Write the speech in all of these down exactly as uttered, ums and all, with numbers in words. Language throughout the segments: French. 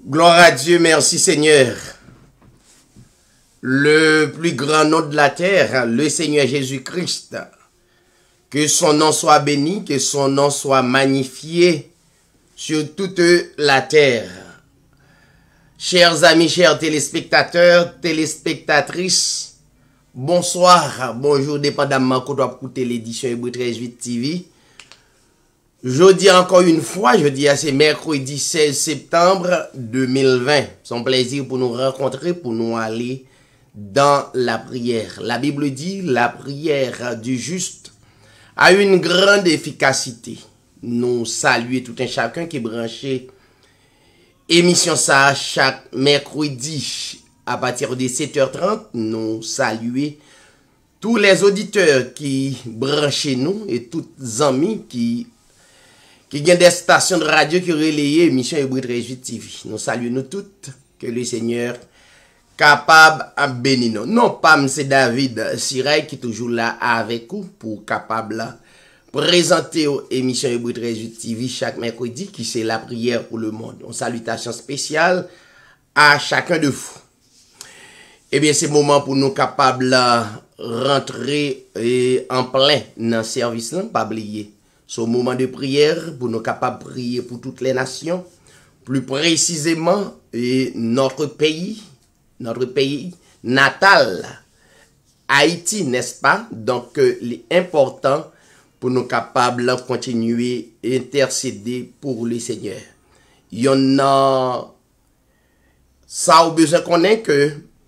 Gloire à Dieu, merci Seigneur. Le plus grand nom de la terre, le Seigneur Jésus-Christ. Que son nom soit béni, que son nom soit magnifié sur toute la terre. Chers amis, chers téléspectateurs, téléspectatrices, bonsoir, bonjour, dépendamment qu'on doit écouter l'édition Hébreu treize huit T V. Je dis encore une fois, je dis à c'est mercredi seize septembre deux mille vingt. C'est un plaisir pour nous rencontrer, pour nous aller dans la prière. La Bible dit, la prière du juste a une grande efficacité. Nous saluons tout un chacun qui est branché. Émission ça chaque mercredi à partir de sept heures trente. Nous saluons tous les auditeurs qui branchent nous et tous les amis qui qui ont des stations de radio qui relayent émission Hébreu treize huit T V. Nous saluons nous toutes, que le Seigneur capable à bénir nous. Non pas c'est David Siray qui est toujours là avec vous pour capable là présenter l'émission Hébreu treize huit T V chaque mercredi qui c'est la prière pour le monde. Une salutation spéciale à chacun de vous. Eh bien c'est le moment pour nous capables là rentrer et en plein dans le service là, pas oublier. C'est un moment de prière pour nous capables de prier pour toutes les nations, plus précisément et notre pays, notre pays natal, Haïti, n'est-ce pas? Donc, euh, il est important pour nous capables de continuer à intercéder pour le Seigneur. Il y en a, ça a besoin qu'on ait que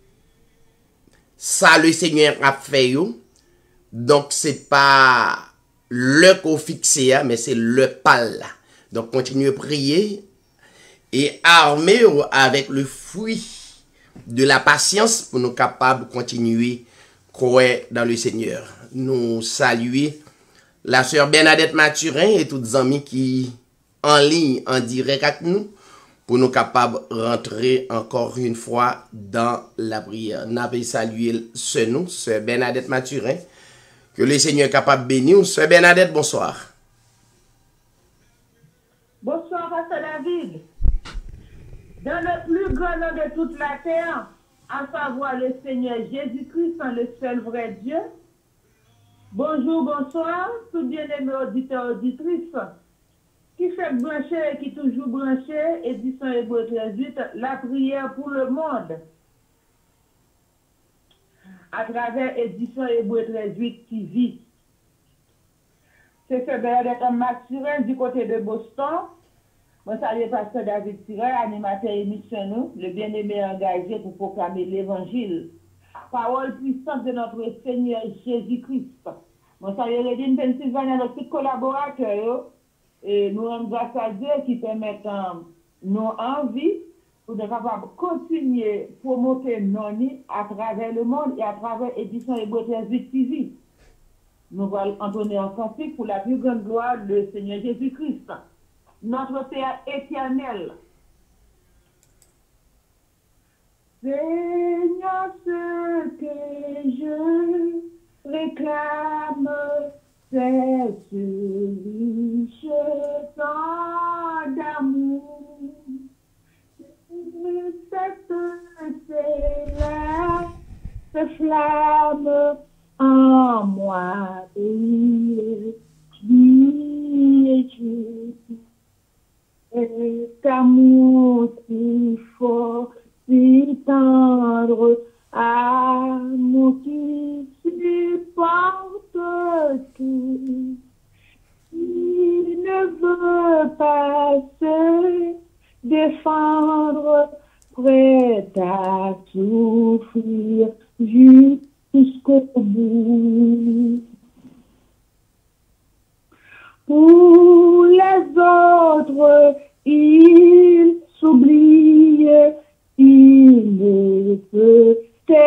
ça le Seigneur a fait, yo. Donc c'est pas le qu'on fixé, mais c'est le pal. Donc, continuez à prier et armer avec le fruit de la patience pour nous capables de continuer à croire dans le Seigneur. Nous saluer la sœur Bernadette Mathurin et tous les amis qui en ligne, en direct avec nous, pour nous capables de rentrer encore une fois dans la prière. Nous avons salué ce nom, sœur Bernadette Mathurin. Que le Seigneur est capable de bénir. Sœur Bernadette, bonsoir. Bonsoir, Pasteur David. Dans le plus grand nom de toute la terre, à savoir le Seigneur Jésus-Christ, le seul vrai Dieu. Bonjour, bonsoir, tout bien-aimés auditeurs, auditrices, qui fait brancher et qui toujours branché, édition Hébreu treize huit, la prière pour le monde. À travers édition Hébreu treize huit T V. C'est ce Bernadette Mathurin du côté de Boston. Moi, salut Pasteur David Siray, animateur émission nous, le bien-aimé engagé pour proclamer l'évangile. Parole puissante de notre Seigneur Jésus-Christ. Moi, salut Redine Pennsylvania, notre petit collaborateur, et nous rendons grâce à Dieu qui permet nos envies pour être capable de continuer à promouvoir Noni à travers le monde et à travers l'édition Hébreu treize huit T V. Nous allons entonner un cantique pour la plus grande gloire du Seigneur Jésus-Christ, notre Père éternel. Seigneur, ce que je réclame, c'est ce riche temps d'amour. C'est là, ce flamme en moi brille, cet amour si fort, si tendre, amour qui supporte tout, il ne veut pas se défendre, prêt à souffrir jusqu'au bout. Pour les autres, il s'oublie, il ne peut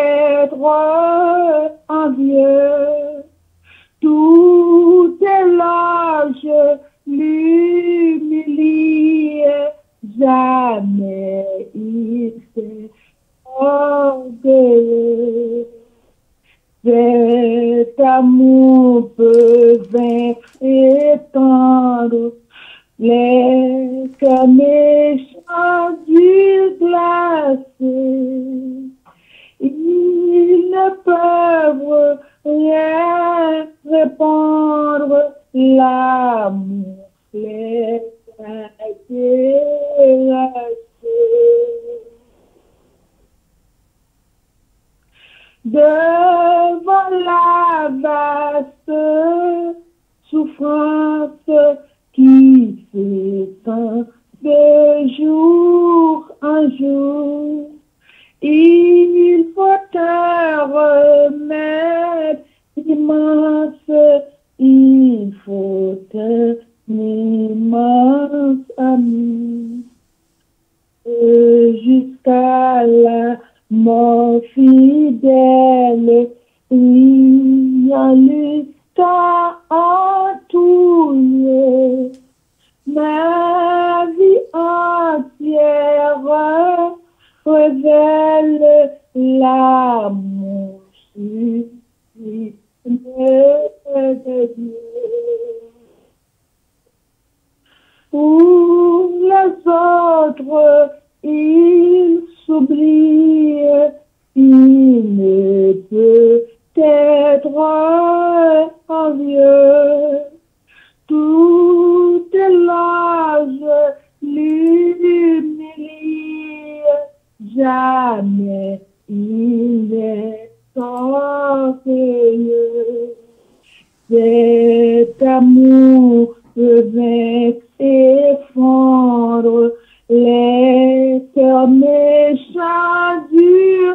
être envieux. Tout éloge l'humilie, jamais il s'est orgueilleux. Cet amour peut vaincre et tendre les cœurs méchants du devant la vaste souffrance qui s'étend de jour en jour. Il faut te remettre immense, il faut un immense ami. Jusqu'à la mort fidèle, il y a luttant en tout lieu. Ma vie entière révèle l'amour sublime de Dieu. Pour les autres, il s'oublie, il ne peut être envieux. Tout éloge l'humilie, jamais il n'est orgueilleux. Cet amour peut effondre les cœurs méchants durs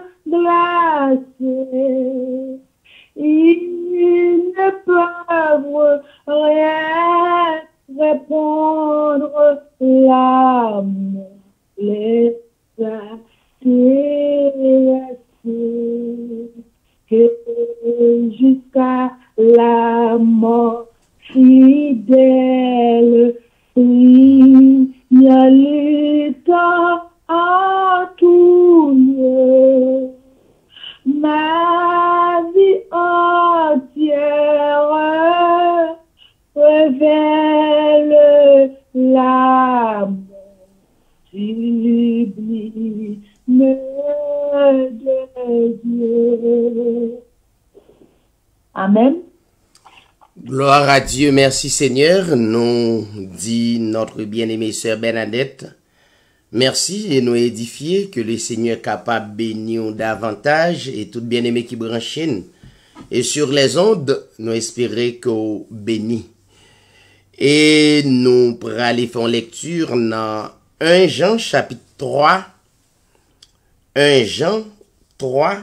glacés. Ils ne peuvent rien répondre, l'amour les a terrassés. Que jusqu'à la mort fidèle, il y a le temps en tout lieu. Ma vie entière révèle l'amour sublime de Dieu. Amen. Gloire à Dieu, merci Seigneur, nous dit notre bien-aimée sœur Bernadette. Merci et nous édifier que le Seigneur est capable de bénir davantage et tout bien-aimé qui branche. Et sur les ondes, nous espérons qu'on bénit. Et nous pourrons aller faire une lecture dans un Jean chapitre trois. un Jean trois.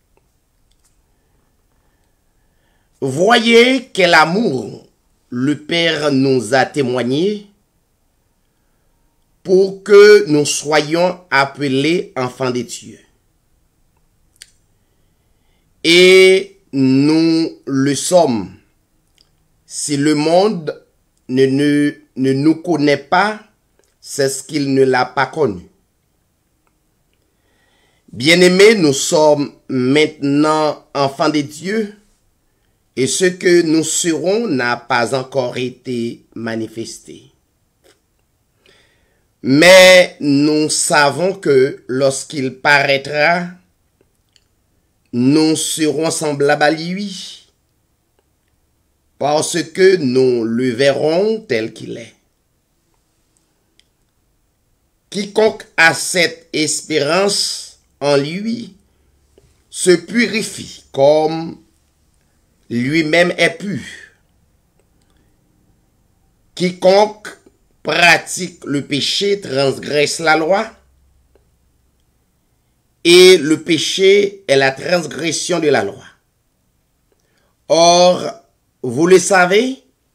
Voyez quel amour le Père nous a témoigné pour que nous soyons appelés enfants de Dieu. Et nous le sommes. Si le monde ne, ne, ne nous connaît pas, c'est ce qu'il ne l'a pas connu. Bien-aimés, nous sommes maintenant enfants de Dieu. Et ce que nous serons n'a pas encore été manifesté. Mais nous savons que lorsqu'il paraîtra, nous serons semblables à lui, parce que nous le verrons tel qu'il est. Quiconque a cette espérance en lui se purifie comme lui-même est pur. Quiconque pratique le péché transgresse la loi, et le péché est la transgression de la loi. Or, vous le savez,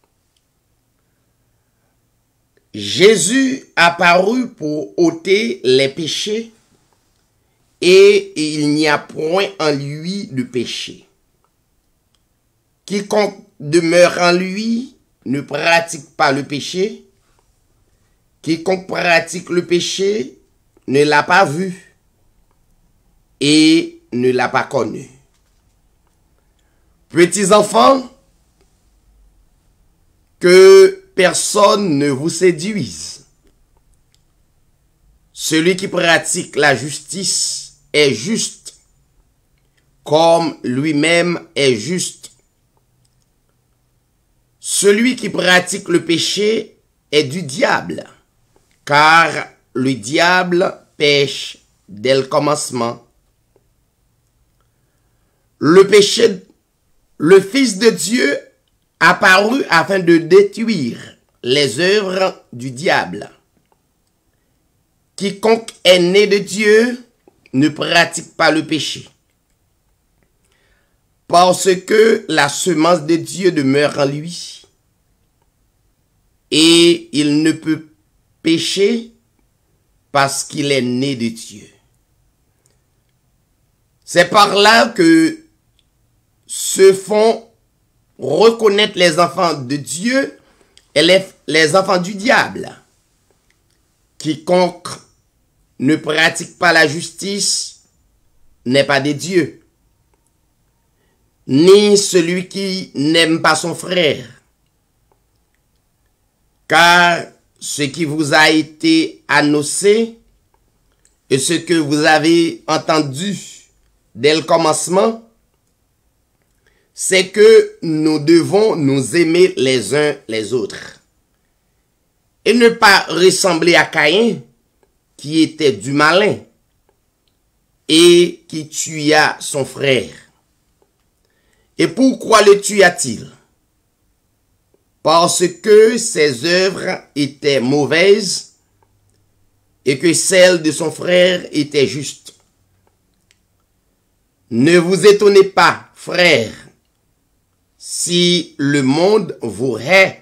Jésus apparut pour ôter les péchés, et il n'y a point en lui de péché. Quiconque demeure en lui ne pratique pas le péché. Quiconque pratique le péché ne l'a pas vu et ne l'a pas connu. Petits enfants, que personne ne vous séduise. Celui qui pratique la justice est juste, comme lui-même est juste. Celui qui pratique le péché est du diable, car le diable pêche dès le commencement. le péché, le Fils de Dieu apparut afin de détruire les œuvres du diable. Quiconque est né de Dieu ne pratique pas le péché, parce que la semence de Dieu demeure en lui, et il ne peut pécher parce qu'il est né de Dieu. C'est par là que se font reconnaître les enfants de Dieu et les, les enfants du diable. Quiconque ne pratique pas la justice n'est pas de Dieu, ni celui qui n'aime pas son frère. Car ce qui vous a été annoncé et ce que vous avez entendu dès le commencement, c'est que nous devons nous aimer les uns les autres et ne pas ressembler à Caïn, qui était du malin et qui tua son frère. Et pourquoi le tua-t-il? Parce que ses œuvres étaient mauvaises et que celles de son frère étaient justes. Ne vous étonnez pas, frères, si le monde vous hait.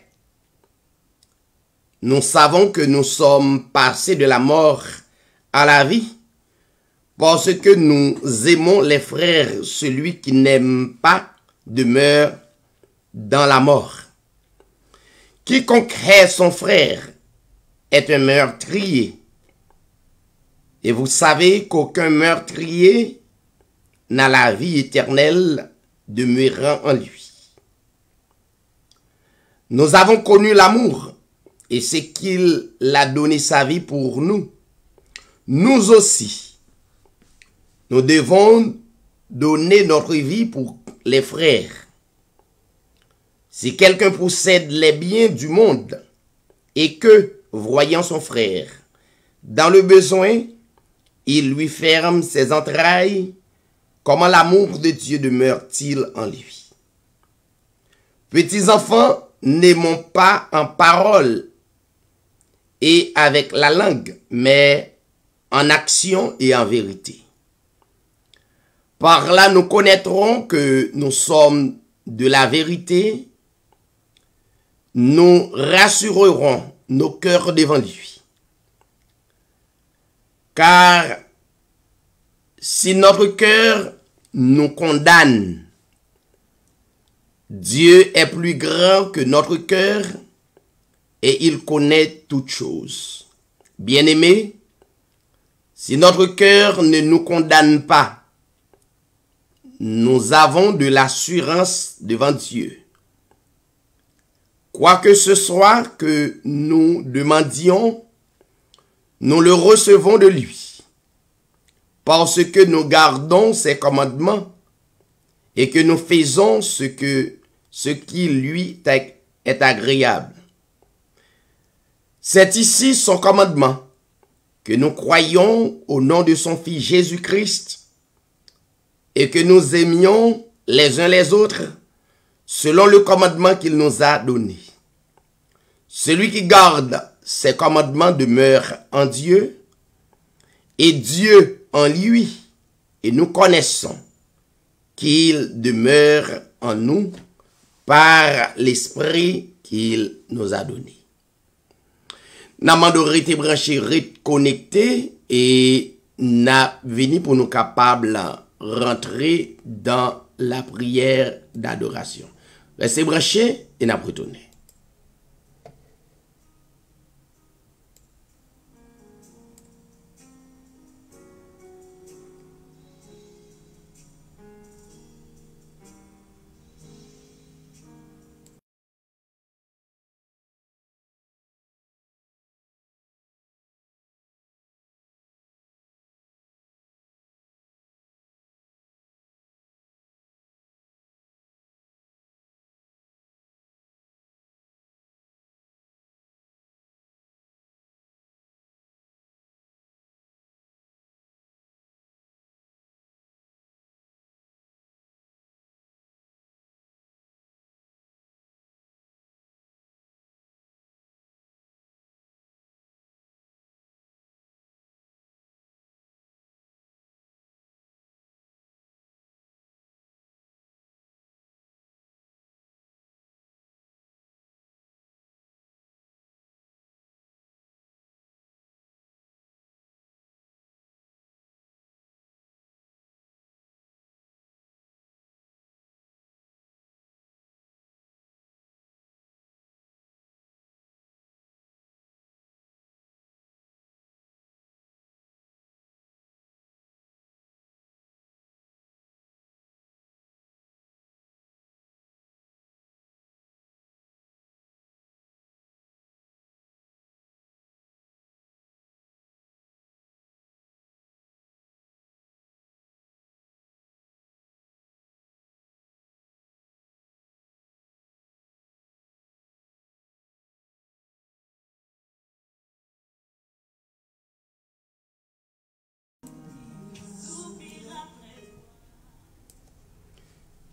Nous savons que nous sommes passés de la mort à la vie, parce que nous aimons les frères. Celui qui n'aime pas demeure dans la mort. Quiconque hait son frère est un meurtrier. Et vous savez qu'aucun meurtrier n'a la vie éternelle demeurant en lui. Nous avons connu l'amour, et c'est qu'il a donné sa vie pour nous. Nous aussi, nous devons donner notre vie pour les frères. Si quelqu'un possède les biens du monde et que, voyant son frère dans le besoin, il lui ferme ses entrailles, comment l'amour de Dieu demeure-t-il en lui? Petits enfants, n'aimons pas en parole et avec la langue, mais en action et en vérité. Par là, nous connaîtrons que nous sommes de la vérité. Nous rassurerons nos cœurs devant lui. Car si notre cœur nous condamne, Dieu est plus grand que notre cœur et il connaît toutes choses. Bien-aimés, si notre cœur ne nous condamne pas, nous avons de l'assurance devant Dieu. Quoi que ce soit que nous demandions, nous le recevons de lui, parce que nous gardons ses commandements et que nous faisons ce, que, ce qui lui est agréable. C'est ici son commandement, que nous croyons au nom de son Fils Jésus-Christ et que nous aimions les uns les autres selon le commandement qu'il nous a donné. Celui qui garde ses commandements demeure en Dieu et Dieu en lui, et nous connaissons qu'il demeure en nous par l'esprit qu'il nous a donné. Namando rete branché, rete connecté et n'a venu pour nous capables rentrer dans la prière d'adoration. Restez branchés et n'a retourné.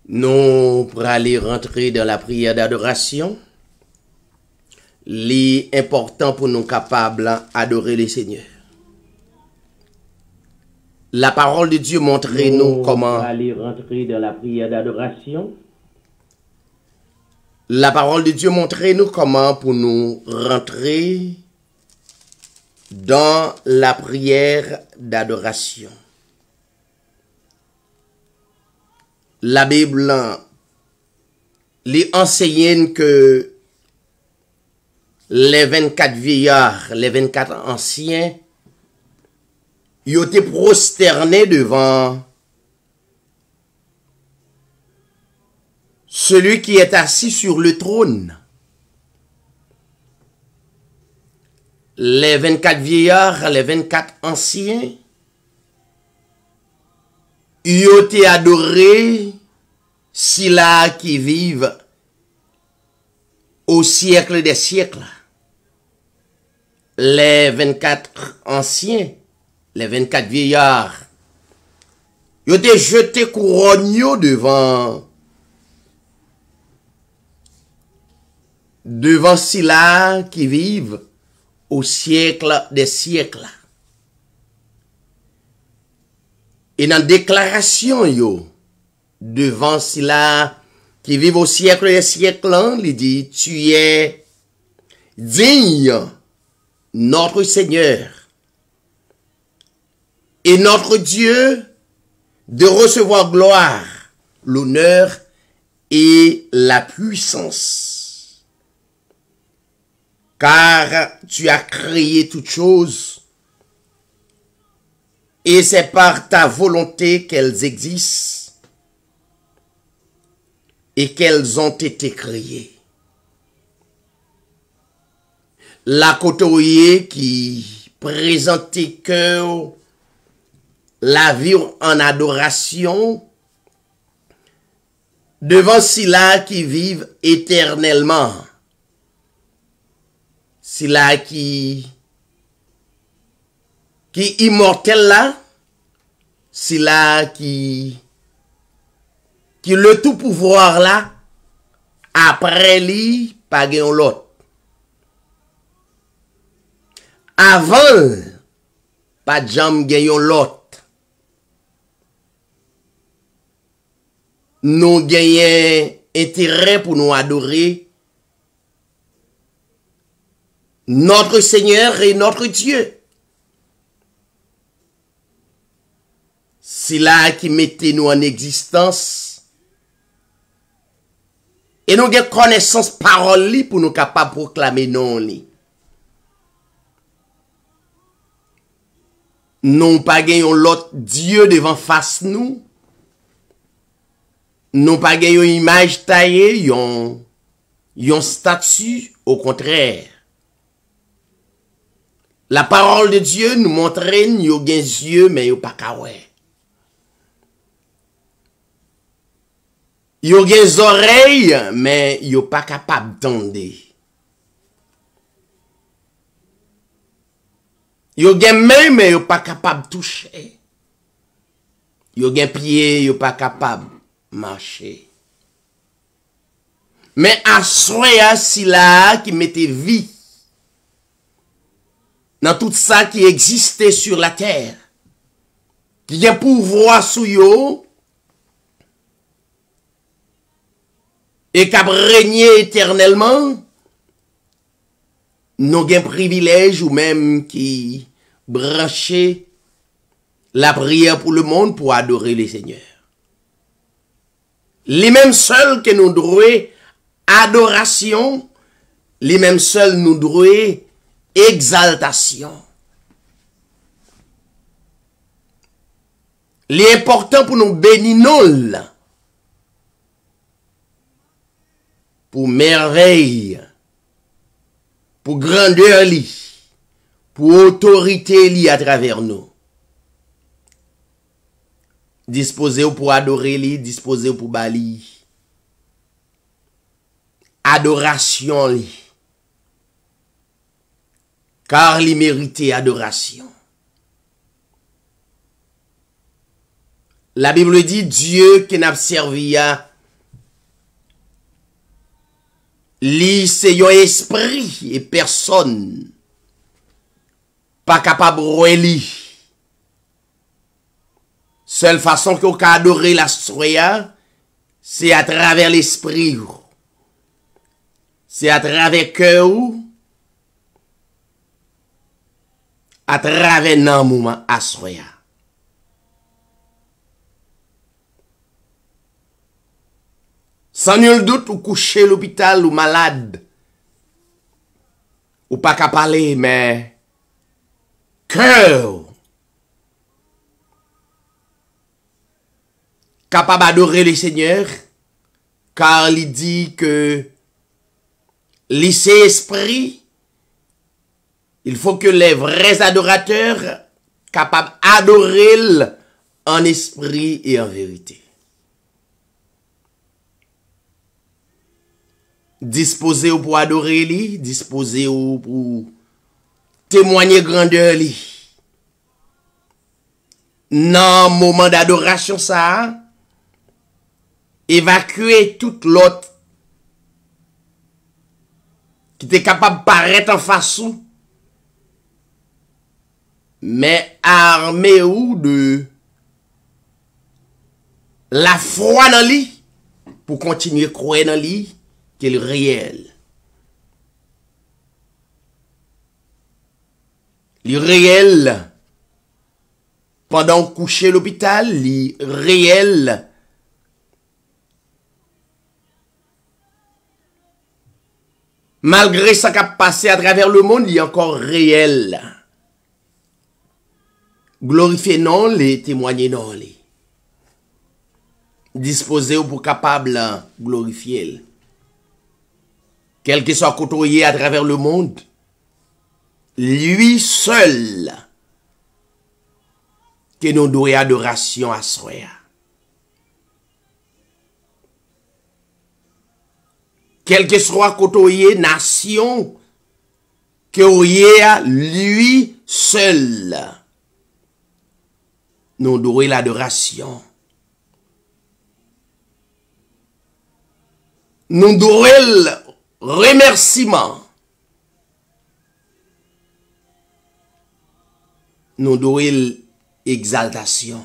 Nous pour aller rentrer dans la prière d'adoration. L'important pour nous capables d'adorer le Seigneur. La parole de Dieu montre-nous comment aller rentrer dans la prière d'adoration. La parole de Dieu montre-nous comment pour nous rentrer dans la prière d'adoration. La Bible les enseigne que les vingt-quatre vieillards, les vingt-quatre anciens, ils ont été prosternés devant celui qui est assis sur le trône. Les vingt-quatre vieillards, les vingt-quatre anciens, ils ont été adorés, ceux-là qui vivent au siècle des siècles. Les vingt-quatre anciens, les vingt-quatre vieillards, ils ont été jetés couronne devant devant ceux-là qui vivent au siècle des siècles. Et dans la déclaration, yo, devant ceux-là qui vivent au siècle des siècles, il dit, tu es digne, notre Seigneur, et notre Dieu, de recevoir gloire, l'honneur et la puissance. Car tu as créé toutes choses, et c'est par ta volonté qu'elles existent et qu'elles ont été créées. La côtoyer qui présentait que la vie en adoration devant ceux-là qui vivent éternellement. Ceux-là qui qui immortel là, ceux-là qui qui le tout pouvoir là, après lui, pas gagne l'autre. Avant, pas de jambe gagne l'autre. Nous gagnons intérêt pour nous adorer notre Seigneur et notre Dieu. C'est là qui mettait nous en existence. Et nous avons connaissance parole pour nous capables de proclamer non li. Nous pas gagnons l'autre Dieu devant face nous. Nous pas gagnons image taillée, yon yon statue, au contraire. La parole de Dieu nous montre yon gen yeux mais yon pas kawè. Yon gen oreilles mais yon pas capable d'entendre. Yon gen main mais yon pas capable de toucher. Yon gen pied, yon pas capable marcher. Mais à soi si là qui mettait vie dans tout ça qui existait sur la terre, qui a pouvoir sous yo et qui a régné éternellement, nous avons un privilège ou même qui brancher la prière pour le monde pour adorer le Seigneur. Les mêmes seuls que nous devons adoration, les mêmes seuls nous devons exaltation. L'important pour nous bénir nous, pour merveille, pour grandeur li, pour autorité li à travers nous. Disposé pour adorer li, disposé pour bali. Adoration li. Car li mérite adoration. La Bible dit Dieu qui n'a servi à Li c'est un esprit et personne pas capable de li. Seule façon qu'on peut adorer la soya, c'est à travers l'esprit. C'est à travers le cœur, à travers le moment à soya. Sans nul doute, ou coucher à l'hôpital ou malade, ou pas qu'à parler, mais cœur capable d'adorer le Seigneur, car il dit que lycée esprit, il faut que les vrais adorateurs capables d'adorer en esprit et en vérité. Disposé pour adorer lui, disposé pour témoigner grandeur lui. Dans le moment d'adoration ça, évacuer toute l'autre qui était capable de paraître en face ou, mais armé ou de la foi dans lui pour continuer à croire dans lui qu'il est réel. Le réel pendant coucher à l'hôpital, le réel malgré ça qui a passé à travers le monde, il est encore réel. Glorifier non, les témoigner non, les disposer pour capable de glorifier. Quel que soit côtoyé à travers le monde, lui seul que nous devons adoration à soi. Quel que soit côtoyé nation, que lui seul nous devons l'adoration. Nous devons le remerciement. Nous devons l'exaltation.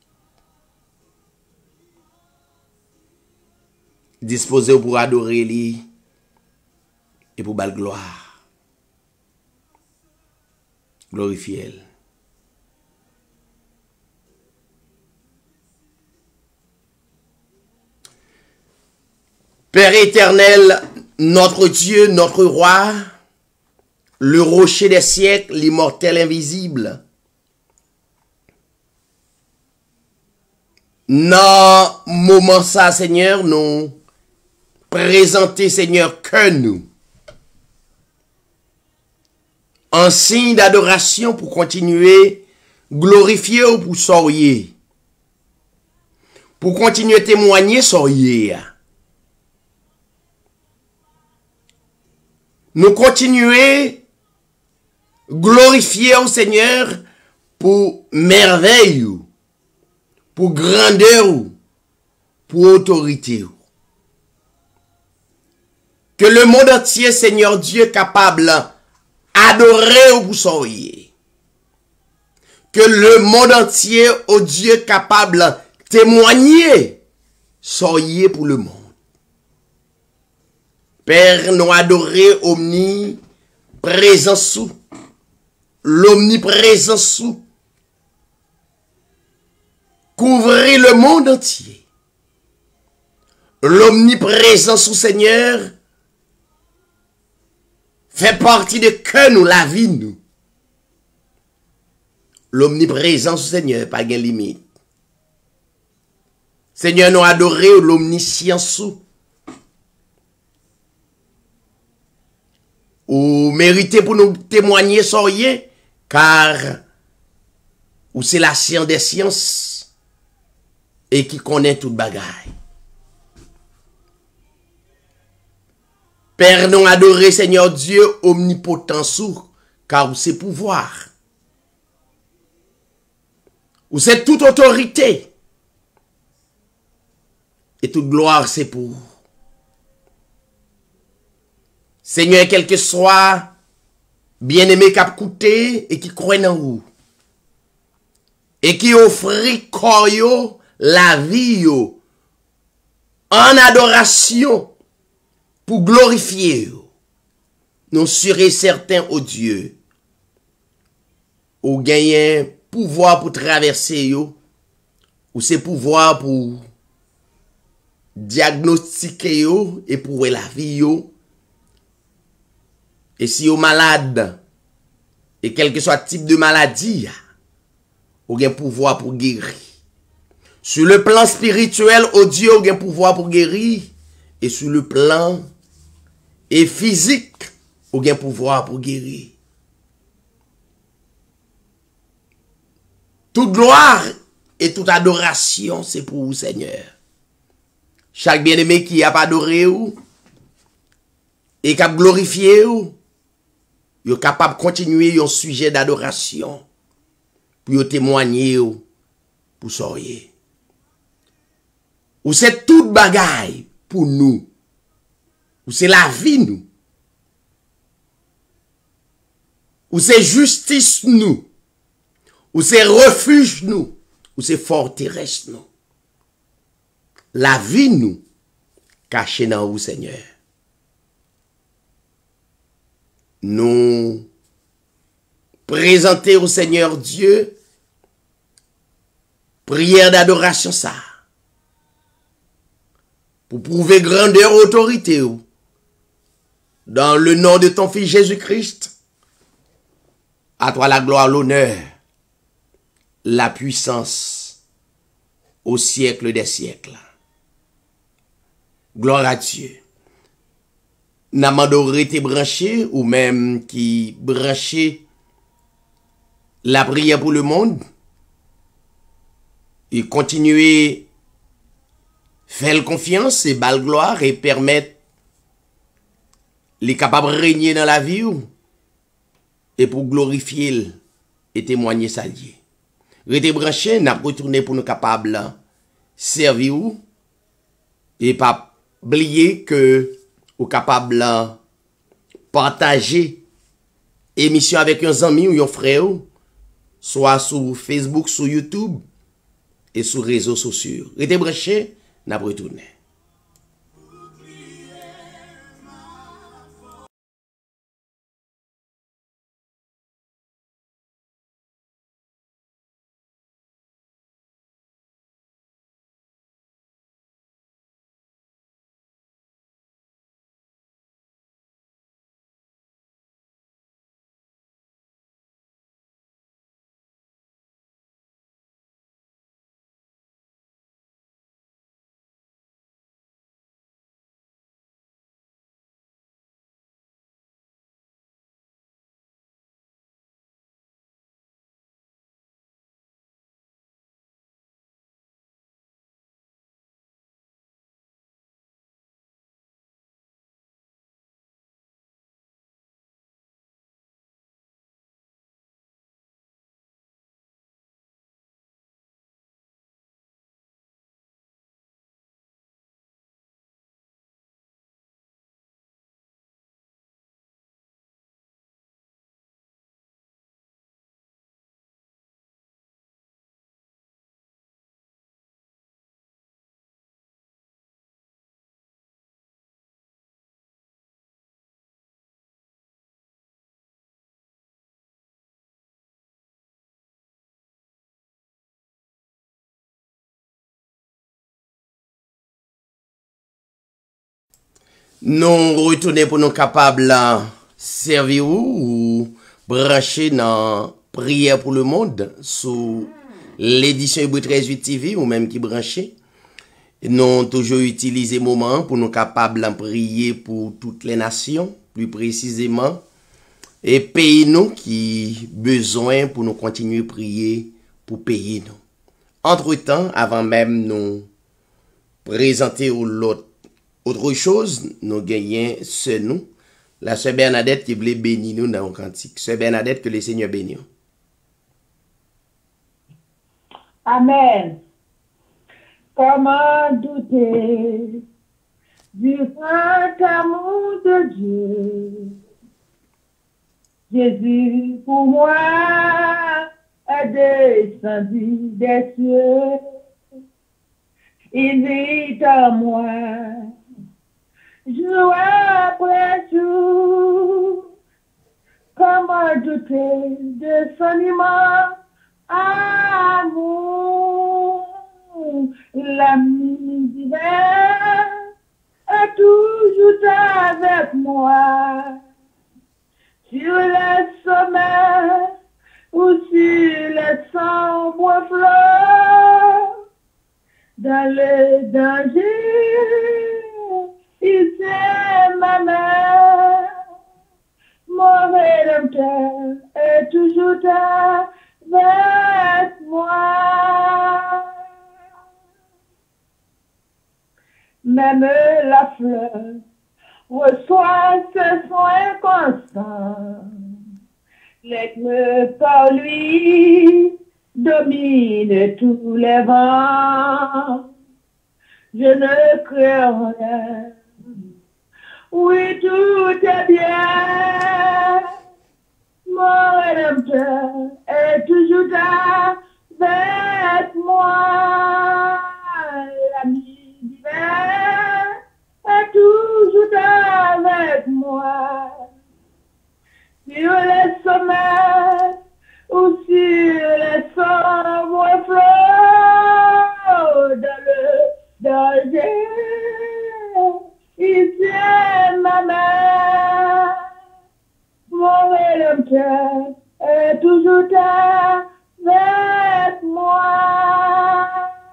Disposé pour adorer lui et pour belle gloire. Glorifier. Père éternel, notre Dieu, notre roi, le rocher des siècles, l'immortel invisible. Dans moment ça, Seigneur, nous présenter, Seigneur, que nous. En signe d'adoration pour continuer, glorifier ou pour soyer. Pour continuer à témoigner, soyer. Nous continuer glorifier au Seigneur pour merveille, pour grandeur, pour autorité. Que le monde entier, Seigneur Dieu, capable d'adorer ou pour soyer. Que le monde entier, au Dieu, capable de témoigner, soyer pour le monde. Père, nous adorer omniprésent sous, l'omniprésent sous, couvrir le monde entier. L'omniprésent sous, Seigneur, fait partie de que nous, la vie, nous. L'omniprésent sous, Seigneur, pas de limite. Seigneur, nous adorer l'omniscience sous. Ou mériter pour nous témoigner sans rien, car ou c'est la science des sciences et qui connaît toute bagaille. Père, nous adorer Seigneur Dieu omnipotent sous, car ou c'est pouvoir. Ou c'est toute autorité. Et toute gloire c'est pour. Seigneur, quel que soit bien-aimé qui a coûté et qui croit en vous. Et qui offre corps yo, la vie yo, en adoration pour glorifier yo. Nous serons certains, au Dieu, ou gagner pouvoir pour traverser yo, ou c'est pouvoir pour diagnostiquer yo et pour la vie yo. Et si yo malade, et quel que soit le type de maladie, ou gen pouvoir pour guérir. Sur le plan spirituel, au Dieu, ou gen pouvoir pour guérir. Et sur le plan et physique, ou gen pouvoir pour guérir. Toute gloire et toute adoration, c'est pour vous, Seigneur. Chaque bien-aimé qui a adoré ou, et qui a glorifié ou, il est capable de continuer un sujet d'adoration pour témoigner ou, pour soyez. Ou c'est toute bagaille pour nous. Ou c'est la vie nous. Ou c'est justice nous. Ou c'est refuge nous. Ou c'est forteresse nous. La vie nous cachée dans vous, Seigneur. Nous présenter au Seigneur Dieu prière d'adoration ça. Pour prouver grandeur, autorité. Dans le nom de ton Fils Jésus-Christ, à toi la gloire, l'honneur, la puissance au siècle des siècles. Gloire à Dieu. N'amando été branché ou même qui branché la prière pour le monde et continuer faire confiance et bal gloire et permettre les capables de régner dans la vie et pour glorifier et témoigner sa lié. Rete branché, n'a retourné pour nous capables de servir et pas oublier que ou capable de partager émission avec un ami ou un frère, soit sur Facebook, sur YouTube et sur les réseaux sociaux. Rete branché, n'a retourné. Nous retournons pour nous capables de servir ou brancher dans prière pour le monde sous l'édition Hébreux treize huit T V ou même qui branché. Nous toujours utilisé moment pour nous capables de prier pour toutes les nations, plus précisément, et pays nous qui besoin pour nous continuer à prier pour payer nous. Entre-temps, avant même nous présenter au l'autre autre chose, nous gagnons ce nous, la sœur Bernadette qui voulait bénir nous dans le cantique. Sœur Bernadette, que le Seigneur bénisse. Amen. Comment douter du grand amour de Dieu. Jésus, pour moi, est descendu des cieux. Il vit en moi, jour après jour. Comment douter de son immense amour? L'ami divin est toujours avec moi, sur les sommets ou sur les sombres flots, dans le danger, il tient ma main. Mon Rédempteur est toujours avec moi. Même la fleur reçoit ce soin constant. L'aigle par lui domine tous les vents. Je ne crains rien. Oui, tout est bien. Mon Rédempteur est toujours avec moi. L'ami divin est toujours avec moi. Sur les sommets ou sur les sombres flots, dans le danger, il tient ma main. Mon Rédempteur est toujours avec moi.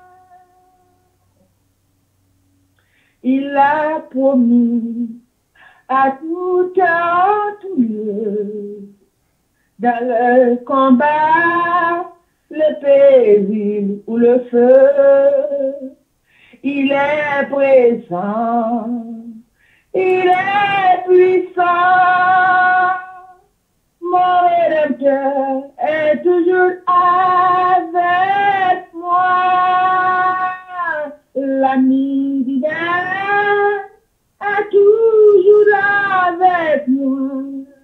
Il a promis à tout temps, tout lieu, dans le combat, le péril ou le feu. Il est présent, il est puissant. Mon Rédempteur est toujours avec moi. L'ami divin est toujours avec moi.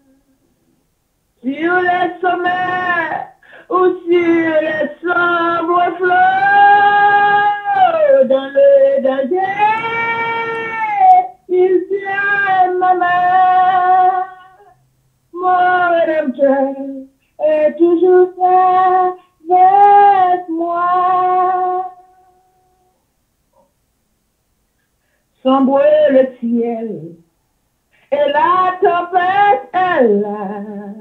Sur les sommets ou sur les sombres flots, dans le danger, il tient ma main. Mon Rédempteur est toujours avec moi. Sombre le ciel et la tempête est là.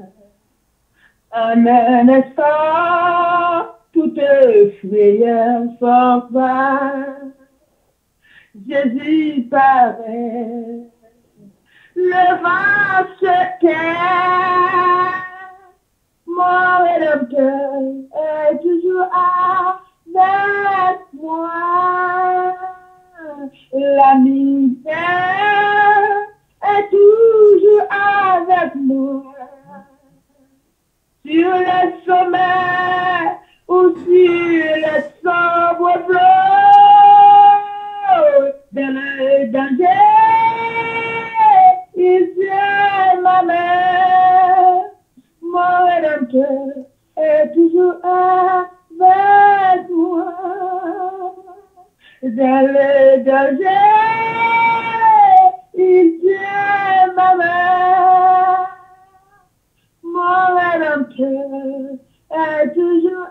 En un instant, toute frayeur s'en va. Jésus paraît, le vent se tait. Mon Rédempteur est toujours avec moi. L'ami est toujours avec moi. Sur les sommets ou sur les sombres flots, dans le danger, il tient ma main. Mon Rédempteur est toujours avec moi. Dans le danger, il tient ma main. Mon Rédempteur est toujours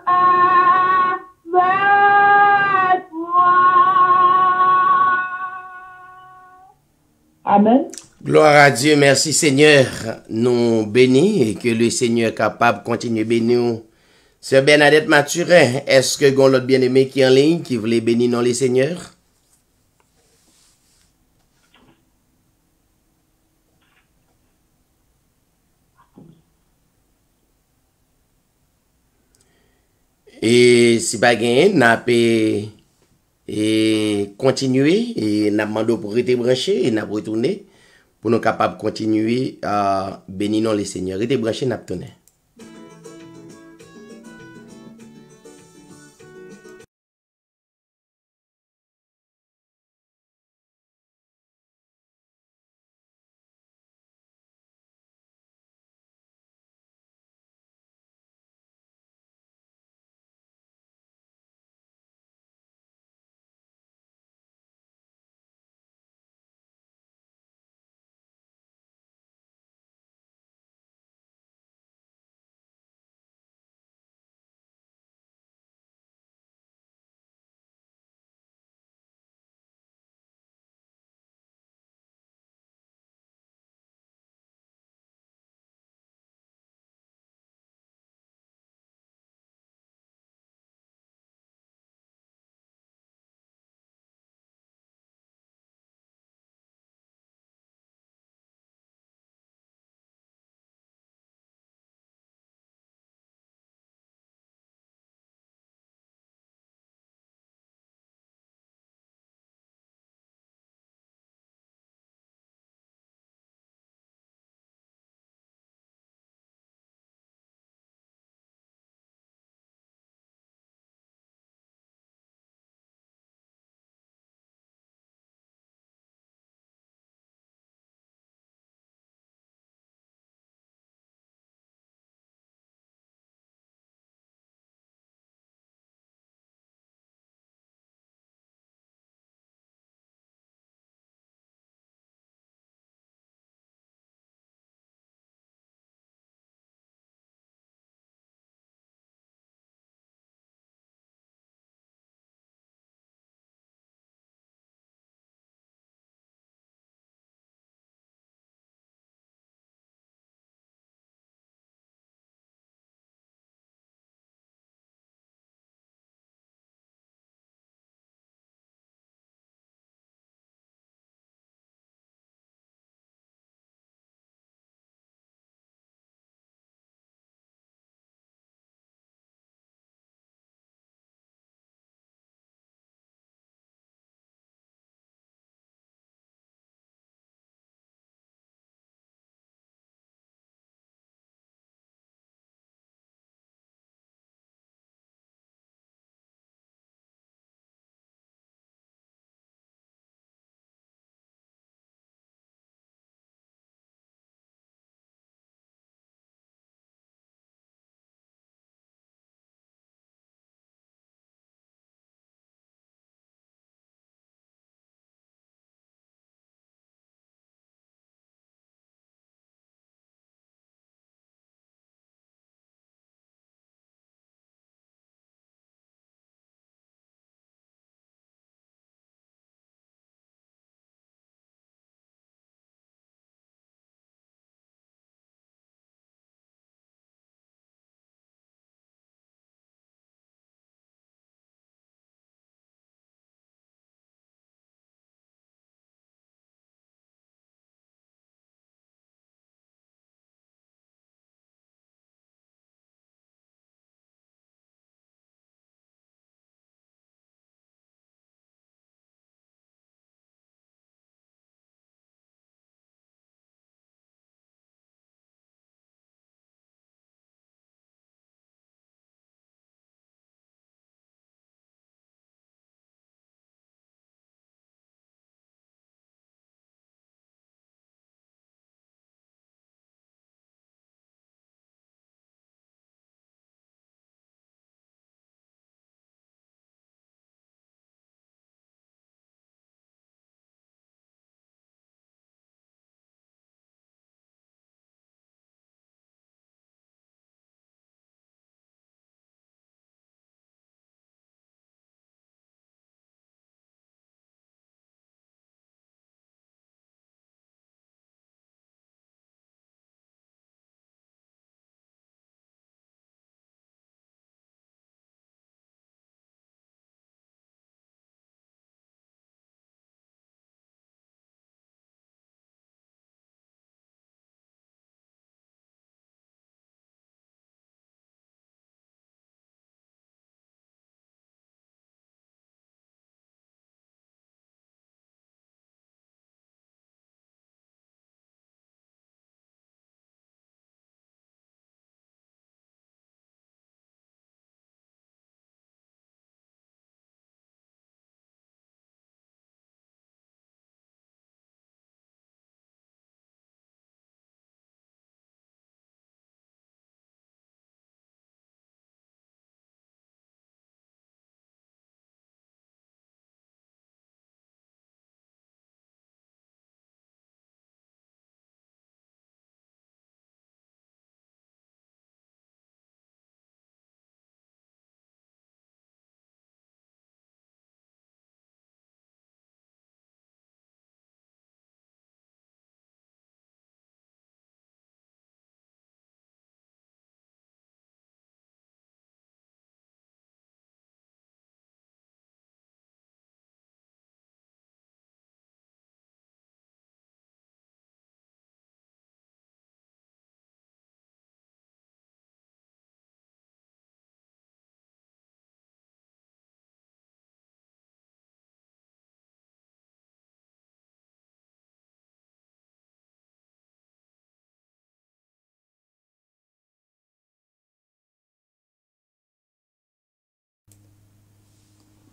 avec moi. Amen. Gloire à Dieu, merci Seigneur. Nous bénis et que le Seigneur est capable de continuer à bénir nous. Sœur Bernadette Mathurin, est-ce que vous l'autre bien-aimé qui est en ligne, qui voulait bénir non les Seigneurs? Et si pas gagné, n'a pas et continuer et n'a demandé pour rester branché et n'a retourné pour nous capables de continuer à bénir non les Seigneurs. Rester branché n'a pas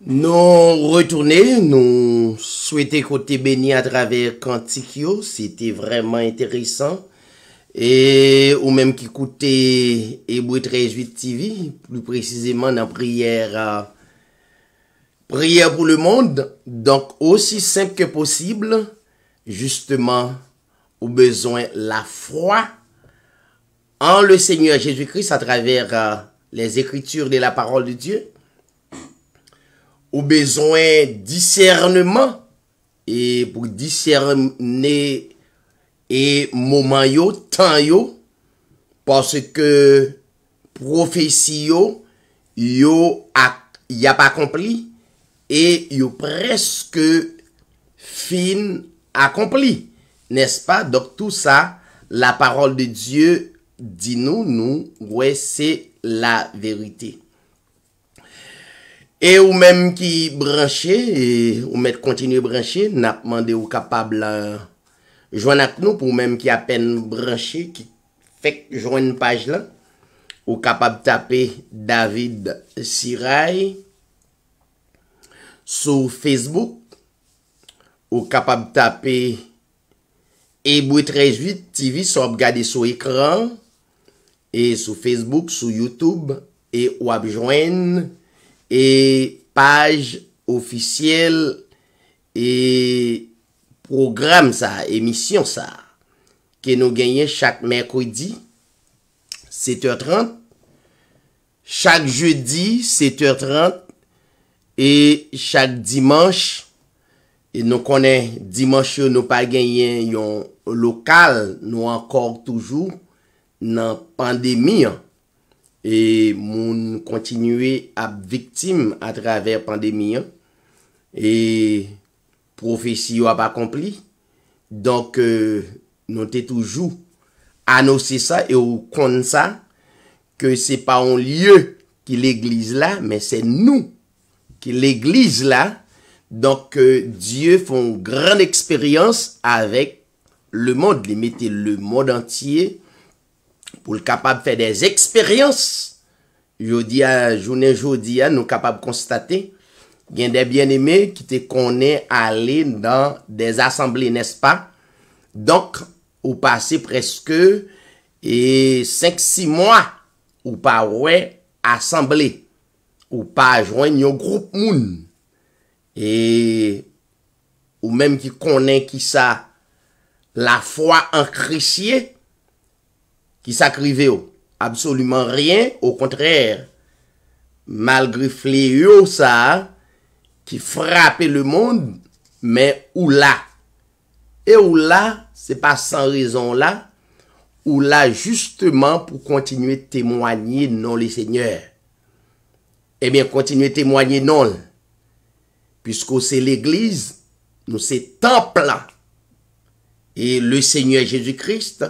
Nous retourner, nous souhaitons côté béni à travers Cantikio, c'était vraiment intéressant. Et ou même qui écoutait Hébreu treize huit T V, plus précisément dans prière, euh, prière pour le monde. Donc aussi simple que possible, justement, au besoin la foi en le Seigneur Jésus-Christ à travers euh, les Écritures de la parole de Dieu. Au besoin discernement et pour discerner et moment yo, temps yo, parce que prophétie yo, yo a, y a pas accompli et yo presque fin accompli, n'est-ce pas? Donc tout ça, la parole de Dieu dit nous, nous, ouais, c'est la vérité. Et ou même qui branché, ou mettre continuer branché, n'a demandé ou capable euh, joindre avec nous pour même qui à peine branché, qui fait joindre une page là, ou capable taper David Sirail sur Facebook, ou capable taper Hébreu treize huit T V, soit regarder sur écran, et sur Facebook, sur YouTube, et ou joindre et page officielle et programme ça, émission ça, que nous gagnons chaque mercredi, sept heures trente, chaque jeudi, sept heures trente, et chaque dimanche, et nous connaissons dimanche, nous pas gagné un local, nous encore toujours dans pandémie. Et moun continuer à victime à travers pandémie et prophétie a pas accompli. Donc euh, nous t'es toujours annoncé ça et on compte ça que c'est pas un lieu qui l'église là, mais c'est nous qui l'église là. Donc euh, Dieu fait une grande expérience avec le monde, il mettait le monde entier pour le capable de faire des expériences. Jodi à journée jodi à nous capable de constater il y a des bien-aimés qui te connaissent aller dans des assemblées, n'est-ce pas? Donc ou passer presque et cinq six mois ou pas ouais assemblée ou pas joindre un groupe moun et ou même qui connaît qui ça la foi en Christ qui s'acrivait absolument rien, au contraire, malgré fléau ça, qui frappait le monde, mais où là, et où là, c'est pas sans raison là, où là justement pour continuer de témoigner non les seigneurs. Eh bien, continuer de témoigner non, puisque c'est l'église, nous c'est temple, et le Seigneur Jésus-Christ,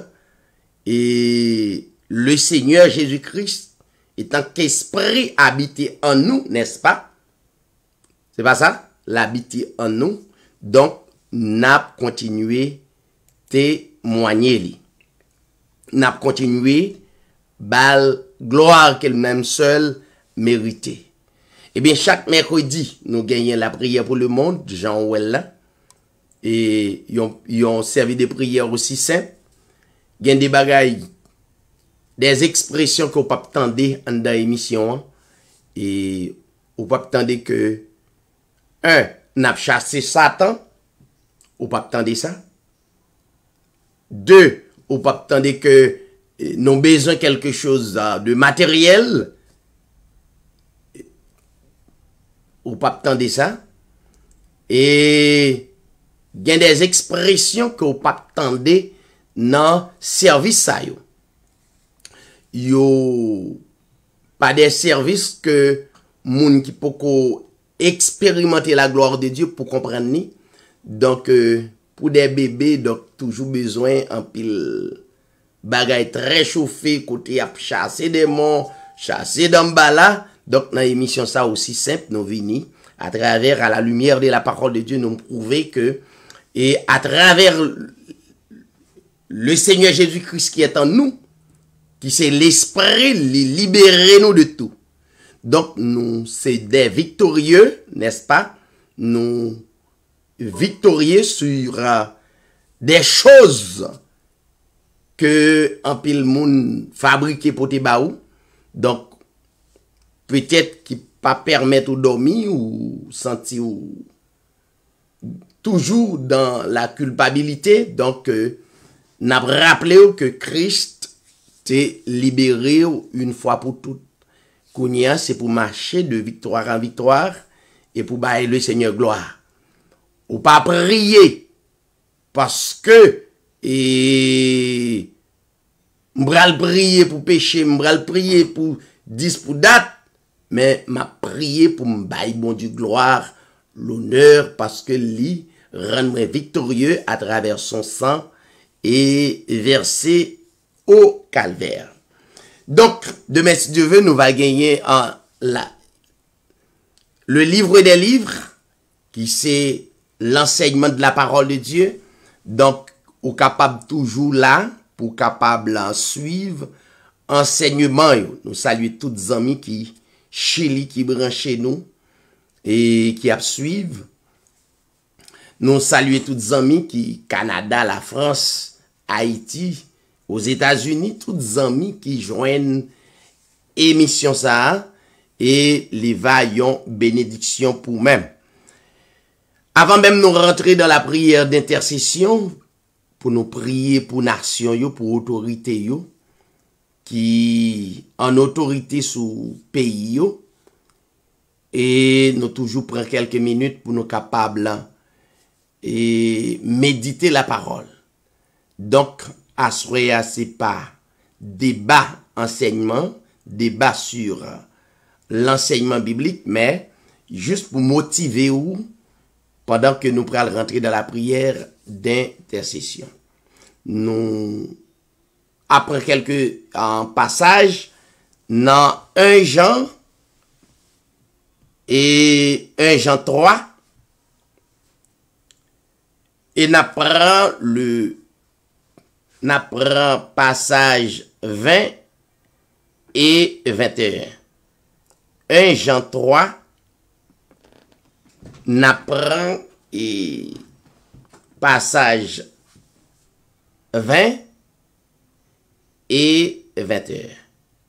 et le Seigneur Jésus-Christ étant qu'esprit habité en nous, n'est-ce pas? C'est pas ça? L'habiter en nous. Donc, n'a continué témoigner. N'a continué bal gloire qu'elle-même seule méritait. Eh bien, chaque mercredi, nous gagnons la prière pour le monde, Jean Ouella. Et ils ont servi des prières aussi simples. Il y a des bagailles, des expressions qu'on peut attendre dans l'émission. Et on peut attendre que, un, n'a chassé Satan. On peut attendre ça. Deux, on peut attendre que nous avons besoin de quelque chose de matériel. On peut attendre ça. Et il y a des expressions qu'on peut attendre dans service ça yo. Yo pas des services que moun qui peut expérimenter la gloire de Dieu pour comprendre ni. Donc euh, pour des bébés donc toujours besoin en pile bagay très chauffé côté à chasser des démons, chasser d'embala. Donc dans l'émission ça aussi simple nous vini à travers à la lumière de la parole de Dieu nous prouver que et à travers le Seigneur Jésus-Christ qui est en nous, qui c'est l'esprit, libérer nous de tout. Donc, nous, c'est des victorieux, n'est-ce pas? Nous, victorieux sur euh, des choses que un pile moun fabriqué pour te baou. Donc, peut-être qui pas permettre ou dormir ou sentir ou toujours dans la culpabilité. Donc, euh, n'a rappelé que Christ t'est libéré une fois pour toutes. Kounia, c'est pour marcher de victoire en victoire et pour bailler le Seigneur gloire. Ou pas prier parce que et m'bral prier pour pécher, m'bral prier pour dix pour date, mais m'a prié pour m'bailler bon Dieu gloire, l'honneur parce que lui rend victorieux à travers son sang et versé au calvaire. Donc, demain, si Dieu veut, nous va gagner en la, le livre des livres, qui c'est l'enseignement de la parole de Dieu. Donc, ou capable toujours là, pour capable en suivre, enseignement. Nous saluons tous les amis qui, Chili, qui branchent nous, et qui suivent. Nous saluons tous les amis qui, Canada, la France, Haïti, aux États-Unis, tous les amis qui joignent émission ça et les vaillants bénédictions pour même. Avant même nous rentrer dans la prière d'intercession, pour nous prier pour nation yo, pour autorité yo, qui en autorité sous pays yo, et nous toujours prendre quelques minutes pour nous capables et méditer la parole. Donc, Assoya, c'est pas débat enseignement, débat sur l'enseignement biblique, mais juste pour motiver ou pendant que nous pourrons rentrer dans la prière d'intercession. Nous, après quelques en passages, dans un Jean et un Jean trois, et n'apprend le n'apprend passage vingt et vingt et un. un Jean trois n'apprend et passage vingt et vingt et un.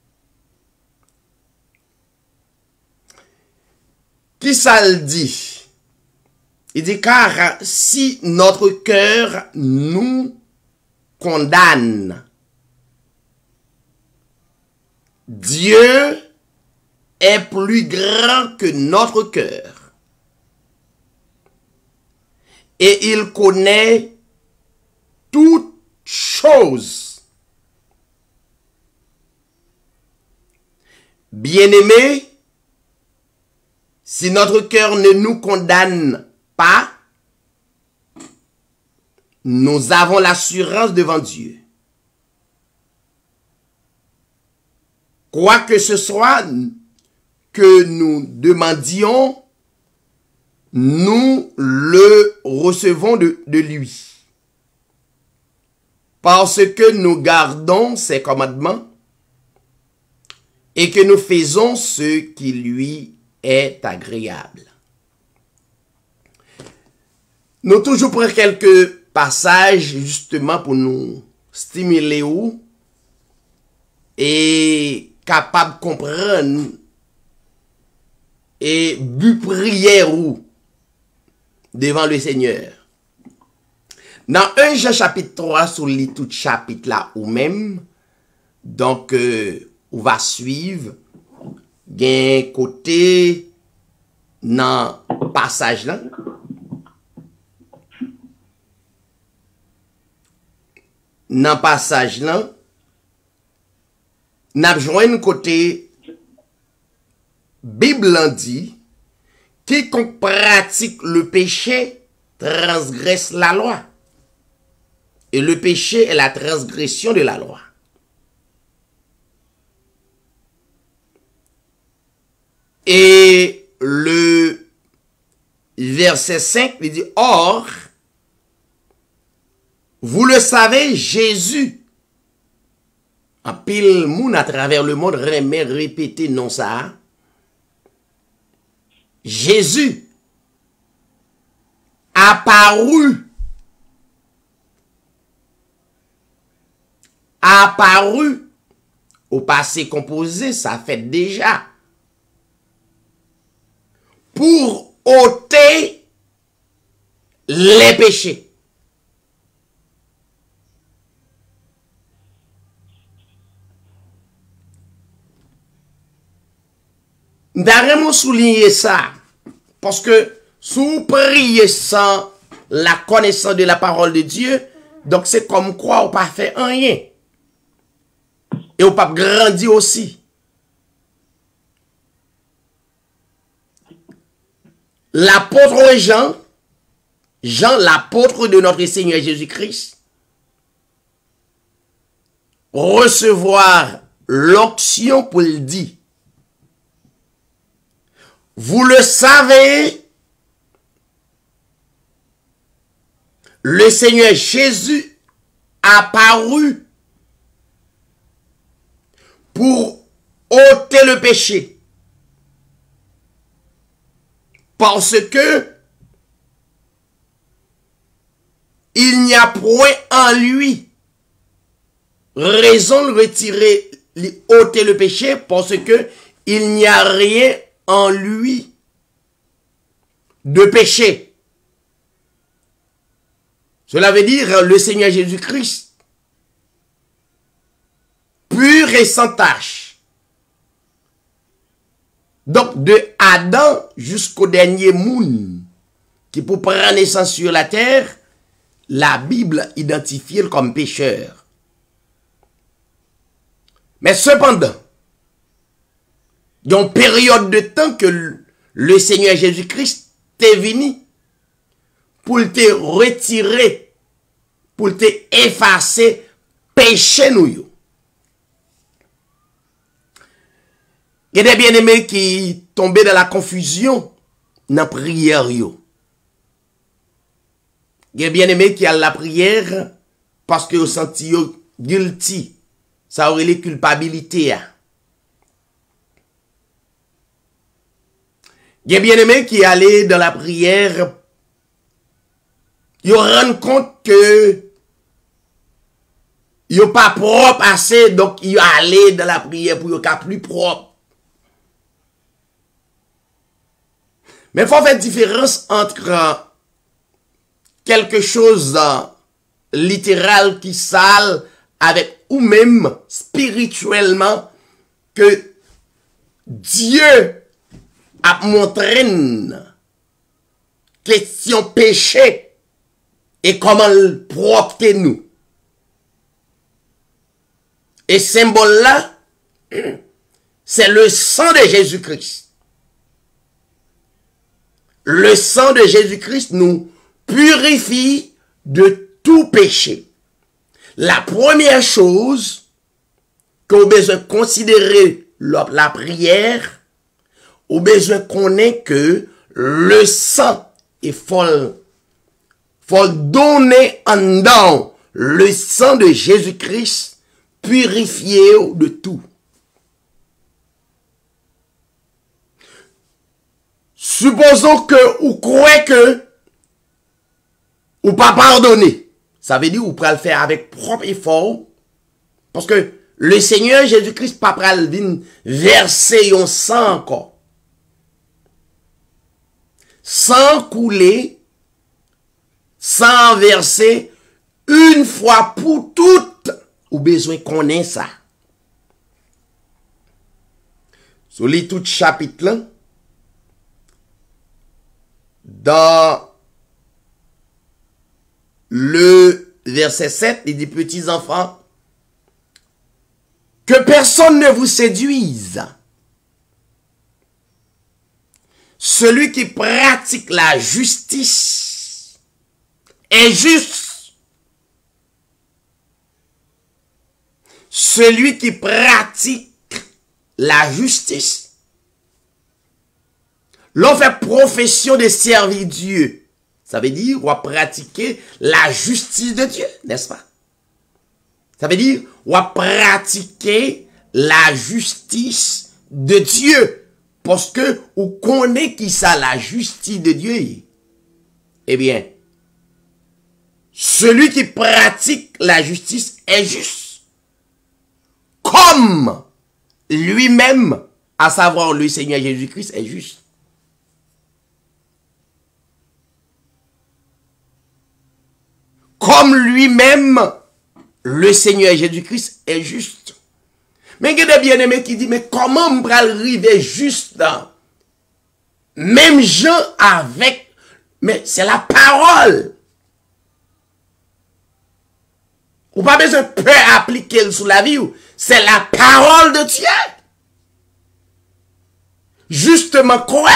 Qui ça le dit? Il dit, car si notre cœur nous condamne, Dieu est plus grand que notre cœur. Et il connaît toutes choses. Bien-aimés, si notre cœur ne nous condamne pas, nous avons l'assurance devant Dieu. Quoi que ce soit que nous demandions, nous le recevons de, de lui. Parce que nous gardons ses commandements et que nous faisons ce qui lui est agréable. Nous toujours prenons quelques passages justement pour nous stimuler ou et capable de comprendre et but prière ou devant le Seigneur. Dans un Jean chapitre trois, sur les tout chapitre là ou même, donc euh, on va suivre gain côté dans passage là. Dans passage là, n'a joint côté Bible en dit, quiconque pratique le péché transgresse la loi. Et le péché est la transgression de la loi. Et le verset cinq, il dit, or, vous le savez, Jésus, en pile moun à travers le monde, remet répéter non ça, Jésus apparu, apparu au passé composé, ça fait déjà, pour ôter les péchés. D'ailleurs, souligner ça, parce que si vous priez sans la connaissance de la parole de Dieu, donc c'est comme quoi on pas fait rien. Et on pas grandi aussi. L'apôtre Jean, Jean l'apôtre de notre Seigneur Jésus-Christ, recevoir l'onction pour le dire. Vous le savez, le Seigneur Jésus apparu pour ôter le péché. Parce que il n'y a point en lui raison de retirer, ôter le péché, parce que il n'y a rien en lui de péché. Cela veut dire le Seigneur Jésus-Christ, pur et sans tache. Donc de Adam jusqu'au dernier monde qui pour prendre naissance sur la terre, la Bible identifie comme pécheur. Mais cependant, il y a une période de temps que le Seigneur Jésus-Christ est venu pour te retirer, pour te effacer péché nous. Il y a des bien-aimés qui tombaient dans la confusion dans la prière. Il y a des bien-aimés qui ont la prière parce qu'ils sont senti guilty. Ça aurait les culpabilités. Il y a bien aimé qui allait dans la prière, ils rendent compte que ils sont pas propre assez, donc ils allaient dans la prière pour qu'ils soient plus propre. Mais il faut faire différence entre quelque chose de littéral qui sale avec ou même spirituellement que Dieu a montré une question péché et comment le propter nous. Et symbole là, c'est le sang de Jésus-Christ. Le sang de Jésus-Christ nous purifie de tout péché. La première chose qu'on a besoin de considérer lors de la prière, au besoin qu'on ait que le sang est faut, faut donner en dedans le sang de Jésus-Christ purifié de tout. Supposons que ou croyez que ou pas pardonner. Ça veut dire ou pas le faire avec propre effort. Parce que le Seigneur Jésus-Christ pas pral vin verser un sang encore. Sans couler, sans verser, une fois pour toutes, ou besoin qu'on ait ça. Sur les tout chapitre là, dans le verset sept, il dit, petits enfants, que personne ne vous séduise. Celui qui pratique la justice est juste. Celui qui pratique la justice, l'on fait profession de servir Dieu. Ça veut dire on va pratiquer la justice de Dieu, n'est-ce pas? Ça veut dire on va pratiquer la justice de Dieu. Parce que vous connaissez qui ça la justice de Dieu. Eh bien, celui qui pratique la justice est juste. Comme lui-même, à savoir le Seigneur Jésus-Christ, est juste. Comme lui-même, le Seigneur Jésus-Christ est juste. Mais il y a des bien-aimés qui disent, mais comment on peut arriver juste dans même gens avec, mais c'est la parole. Ou pas besoin de peu appliquer sur la vie, c'est la parole de Dieu. Justement quoi?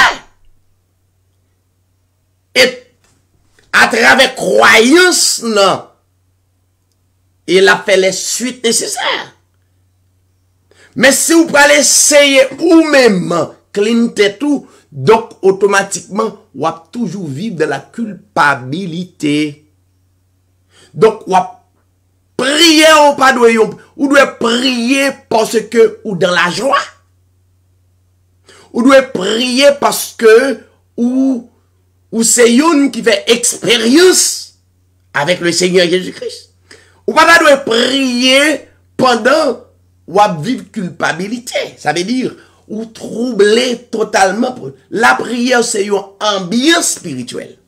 Et à travers croyance, non, il a fait les suites nécessaires. Mais si vous pouvez essayer ou même clean tout, donc automatiquement, vous allez toujours vivre de la culpabilité. Donc, vous prier ou pas de vous devez prier parce que ou dans la joie. Vous devez prier parce que ou ou c'est une qui fait expérience avec le Seigneur Jésus-Christ. Ou pas de prier pendant ou à vivre culpabilité. Ça veut dire ou troubler totalement. La prière, c'est une ambiance spirituelle.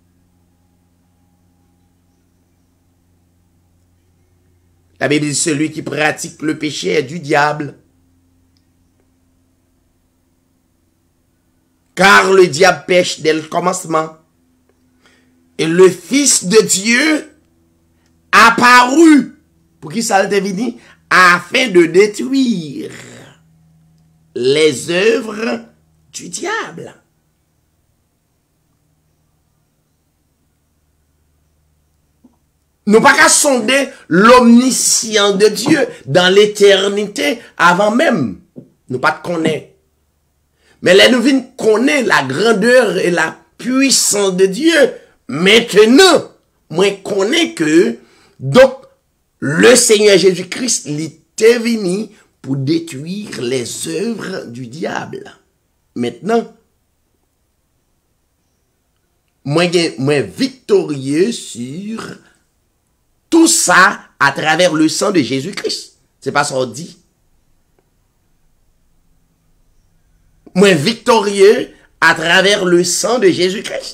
La Bible dit, celui qui pratique le péché est du diable. Car le diable pêche dès le commencement. Et le Fils de Dieu apparu. Pour qui ça a devenu? Afin de détruire les œuvres du diable. Nous pas qu'à sonder l'omniscience de Dieu dans l'éternité avant même. Nous pas de connaître. Mais là, nous venons connaître la grandeur et la puissance de Dieu. Maintenant, moi, connais que, donc, le Seigneur Jésus-Christ, il était venu pour détruire les œuvres du diable. Maintenant, moi, moi, victorieux sur tout ça à travers le sang de Jésus-Christ. C'est pas ça qu'on dit. Moi, victorieux à travers le sang de Jésus-Christ.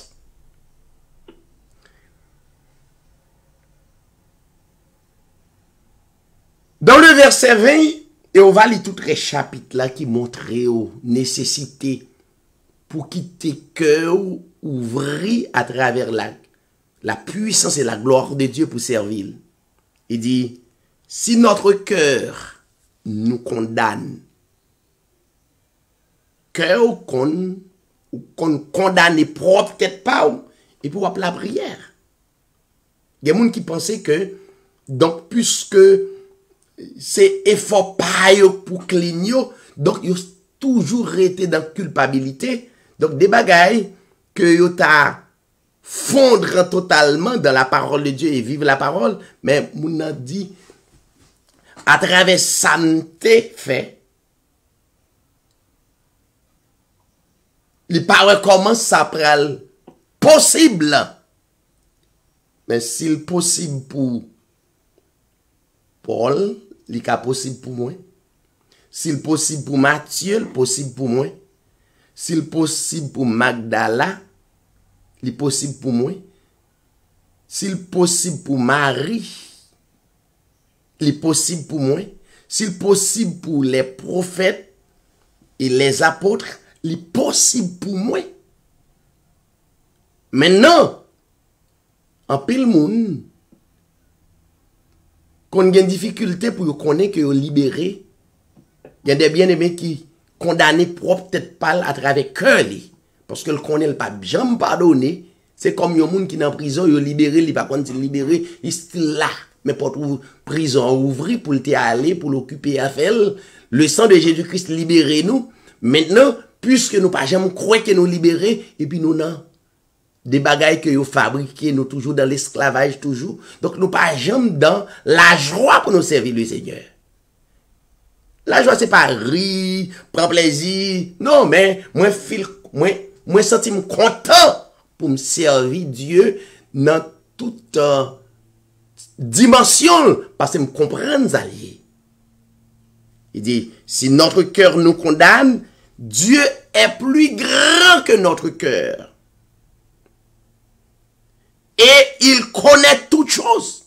Dans le verset vingt, et on va lire tout le chapitre là qui montre aux nécessités pour quitter cœur ouvrir à travers la, la puissance et la gloire de Dieu pour servir. Il dit, si notre cœur nous condamne, cœur qu'on qu'on condamne propre peut-être pas, et pour la prière. Il y a des gens qui pensaient que, donc puisque c'est effort pas pour cligner, donc ils ont toujours été dans culpabilité. Donc des bagailles que yo ta fondre totalement dans la parole de Dieu et vivre la parole, mais moun a dit à travers santé fait, les paroles commencent ça pral possible, mais s'il possible pour Paul, il est possible pour moi. S'il possible pour Matthieu, il possible pour moi. S'il possible pour Magdala, il est possible pour moi. S'il possible pour Marie, il est possible pour moi. S'il possible pour les prophètes et les apôtres, il est possible pour moi. Maintenant, en pile monde, qu'on a une difficulté pour connaître que vous libéré, il y a des bien-aimés qui condamnent propre peut-être pas à travers cœur, parce que le connaît pas jamais pardonné. C'est comme un monde qui est en prison, il est libéré, il pas quand il libéré, il est là, mais pour prison ouvrir pour le aller pour l'occuper à faire. Le sang de Jésus-Christ libéré nous. Maintenant, puisque nous pas jamais croire que nous libérés, et puis nous non des bagailles que nous fabriquons, nous toujours dans l'esclavage toujours. Donc nous pas jamais dans la joie pour nous servir le Seigneur. La joie, c'est pas rire, prendre plaisir. Non, mais moi, fil, moi, moi, senti content pour me servir Dieu dans toute euh, dimension, parce que me comprendre alliés. Il dit, si notre cœur nous condamne, Dieu est plus grand que notre cœur. Et il connaît toutes choses.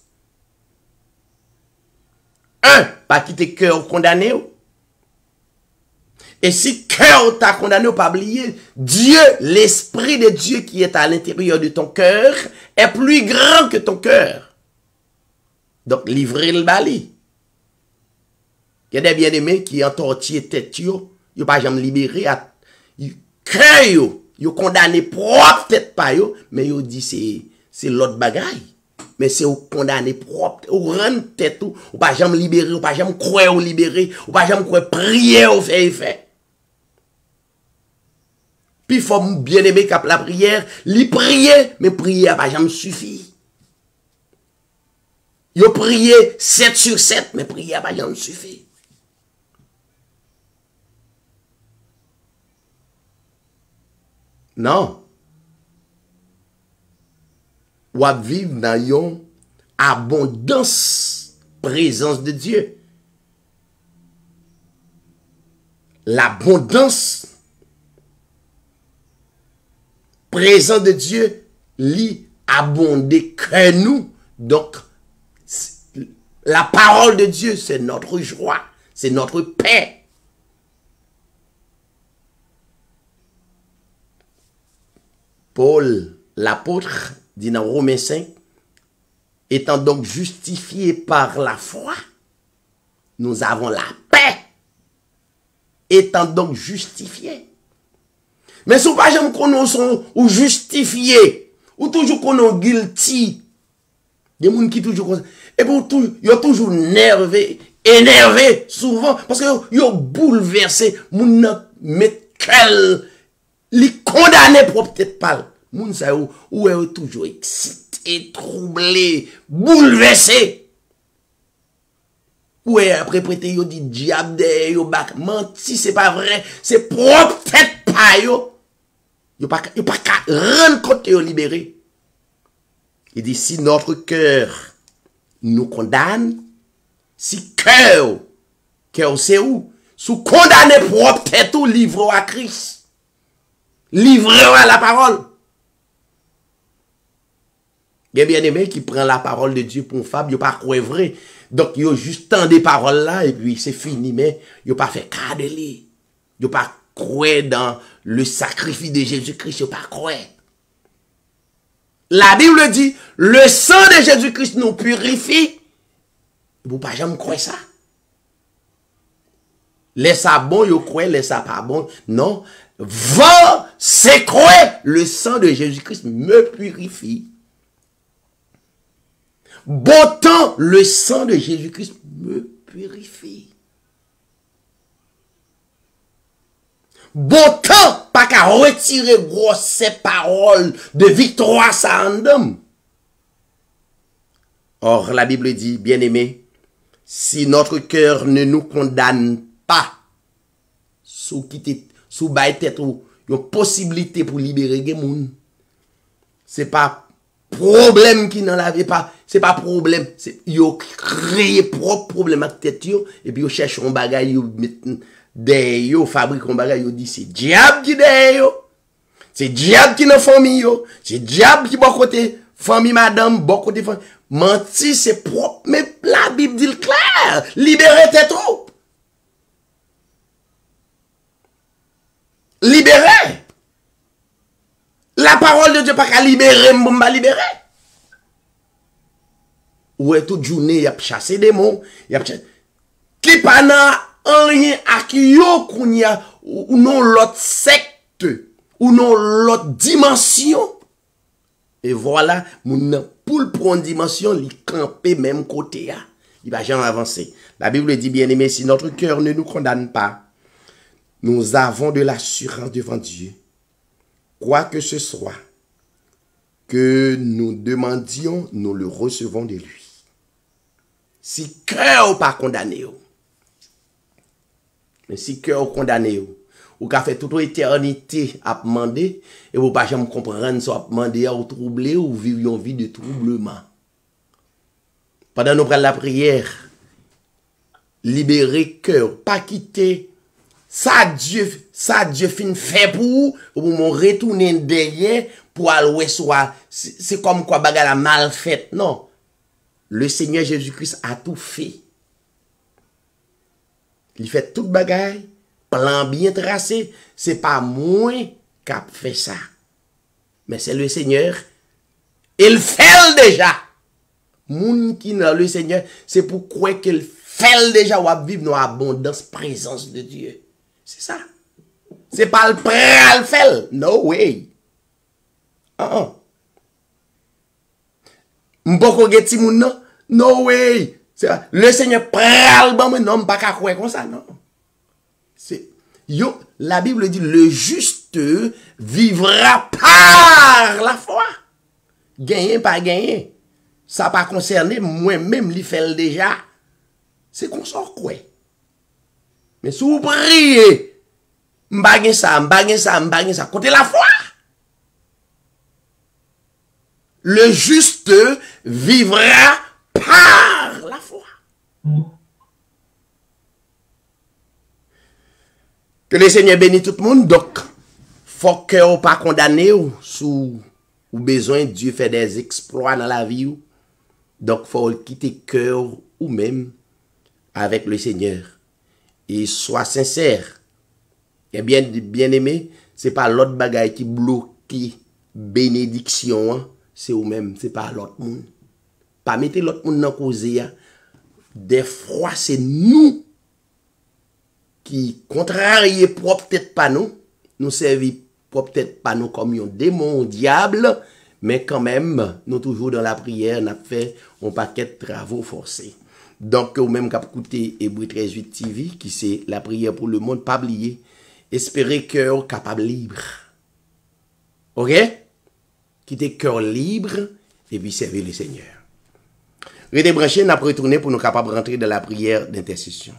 Un, pas quitter cœur condamné. Et si cœur t'a condamné, pas oublier, Dieu, l'Esprit de Dieu qui est à l'intérieur de ton cœur, est plus grand que ton cœur. Donc, livrez le bali. Il y a des bien-aimés qui entortillent tête, yo, yo pas jamais libéré à cœur, yo, yo condamné propre tête pas yo, mais yo dit c'est c'est l'autre bagaille. Mais c'est au condamné propre, ou rendre tête ou, ou pas jamais libéré, ou pas jamais croire ou libéré, ou pas jamais croire prier ou faire effet. Puis il faut bien aimer cap la prière, li prier, mais prier a pas jamais suffi. Yo prier sept sur sept, mais prier a pas jamais suffi. Non. Ou à vivre dans une abondance, présence de Dieu. L'abondance, présence de Dieu, lit abonder que nous. Donc, la parole de Dieu, c'est notre joie, c'est notre paix. Paul, l'apôtre, dit dans Romains cinq, étant donc justifiés par la foi, nous avons la paix. Étant donc justifiés. Mais si vous pas jamais qu'on sont ou justifiés, ou toujours qu'on est guilty, des gens qui toujours comme ça, et pour tout, ils sont toujours nerveux, énervés, souvent, parce que ils ont bouleversé, moun met quel, les condamnés pour peut-être pas. Moun sa ou, ou est toujours excité, troublé, bouleversé. Ou est après prêté yo dit diable de yo bak menti, c'est pas vrai, c'est propre tête pas yo. Yo pas yo pas rendre compte yo libéré. Il dit si notre cœur nous condamne, si cœur cœur c'est où, sous condamné propre tête ou livre à Christ. Livre à la parole. Il y a bien aimé qui prend la parole de Dieu pour une fable, il pas croire vrai. Donc, il y a juste tant de paroles là, et puis c'est fini, mais il pas fait cas de lui. Il pas croire dans le sacrifice de Jésus-Christ, il pas croire. La Bible dit, le sang de Jésus-Christ nous purifie. Vous pas jamais croire ça. Laisse ça bon, vous croyez, laisse ça pas bon. Non. Va, c'est croire, le sang de Jésus-Christ me purifie. Bon temps, le sang de Jésus-Christ me purifie. Bon temps, pas qu'à retirer gros ces paroles de victoire ça en homme. Or, la Bible dit, bien-aimé, si notre cœur ne nous condamne pas, sous quitter, sous bail tête ou une possibilité pour libérer les gens, c'est pas problème qui n'en avait pas, c'est pas problème, c'est yo créé propre problème avec tête yo et puis yo cherche un bagage yo des yo fabrique un bagage yo dit c'est diable qui derrière yo, c'est diable qui dans famille yo, c'est diable qui bon côté famille madame bon côté famille menti c'est propre mais la Bible dit clair libérer tête trop libérer. La parole de Dieu pas qu'à libérer, m'ba libérer. Ou est toute journée, y a chassé des mots, y a chassé. Qui pas nan rien à qui yo kounya, ou non l'autre secte, ou non l'autre dimension. Et voilà, moun pour le prendre dimension, li camper même côté ya. Il va jamais avancer. La Bible dit bien aimé, si notre cœur ne nous condamne pas, nous avons de l'assurance devant Dieu. Quoi que ce soit que nous demandions, nous le recevons de lui. Si cœur pas condamné, Mais si cœur condamné, ou qu'a fait toute éternité à demander, et vous pas jamais comprendre ça, à demander ou troubler, ou vivre une vie de troublement. Pendant nous prenons la prière, libérer cœur, pas quitter ça Dieu, ça Dieu fin fait pour ou mon retourner derrière pour aller soit c'est comme quoi bagarre la mal faite non. Le Seigneur Jésus-Christ a tout fait. Il fait toute bagaille, plan bien tracé, c'est pas moi qui a fait ça. Mais c'est le Seigneur. Il fait déjà. Moun qui dans le Seigneur, c'est pourquoi qu'il fait déjà ou vivre dans l'abondance présence de Dieu. C'est ça. C'est pas le pral fait. No way. Ah uh -uh. M'poko geti moun non? No way. Le Seigneur pral ban men non pas ka croire comme ça non. C'est yo la Bible dit le juste vivra par la foi. Gagner pas gagner. Ça pas concerné moi-même li fait déjà. C'est qu'on sort quoi. Mais si vous priez, m'baguen ça, m'baguen ça, m'baguen ça, côté la foi. Le juste vivra par la foi. Que le Seigneur bénisse tout le monde. Donc, faut que vous pas condamné ou sous ou besoin Dieu fait des exploits dans la vie. Donc, faut quitter cœur ou même avec le Seigneur. Et sois sincère. Et bien, bien aimé, c'est pas l'autre bagaille qui bloque bénédiction, hein? C'est ou même, c'est pas l'autre monde. Pas mettre l'autre monde dans cause. Des fois, c'est nous qui contrarions propre tête pas nous, nous servons propre tête pas nous comme un démon, un diable, mais quand même, nous toujours dans la prière, nous fait un paquet de travaux forcés. Donc, ou même qu'à écouter Hébreux treize huit T V, qui c'est la prière pour le monde, pas oublier. Espérer cœur capable libre. Ok? Quitter cœur libre et puis servir le Seigneur. Restez branchés, nous allons retourner pour nous capables de rentrer dans la prière d'intercession.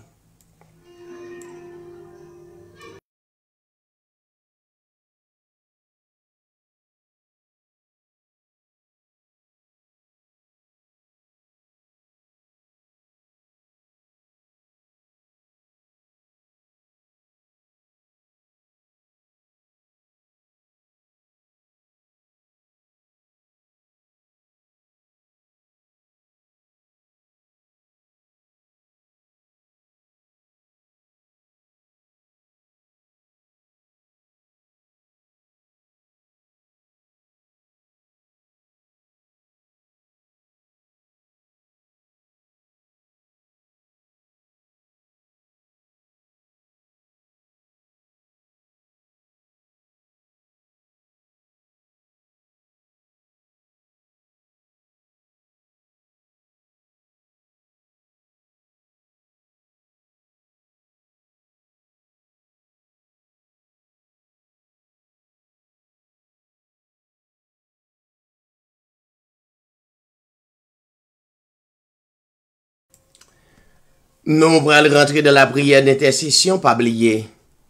Nous allons rentrer dans la prière d'intercession, pas oublier.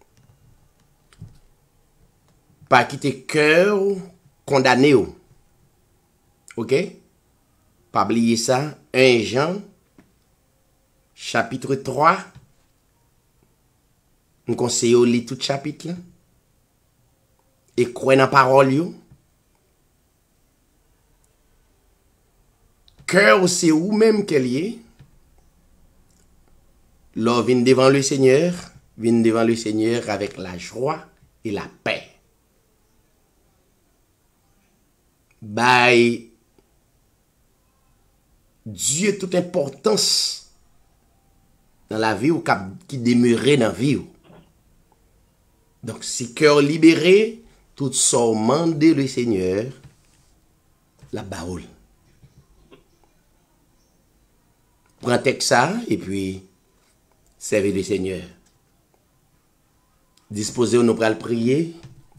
Pas quitter cœur condamné. Ok? Pas oublier ça. un Jean, chapitre trois. Nous conseillons lire tout chapitre là. Et croire dans la parole. Yo. Cœur, c'est vous-même qu'elle est. L'on vient devant le Seigneur, vient devant le Seigneur avec la joie et la paix. By Dieu toute importance dans la vie ou qui demeurait dans la vie. Donc, si cœur libéré, tout ça demande le Seigneur, la parole. Prends texte ça et puis servez le Seigneur. Disposez-vous, nous allons prier.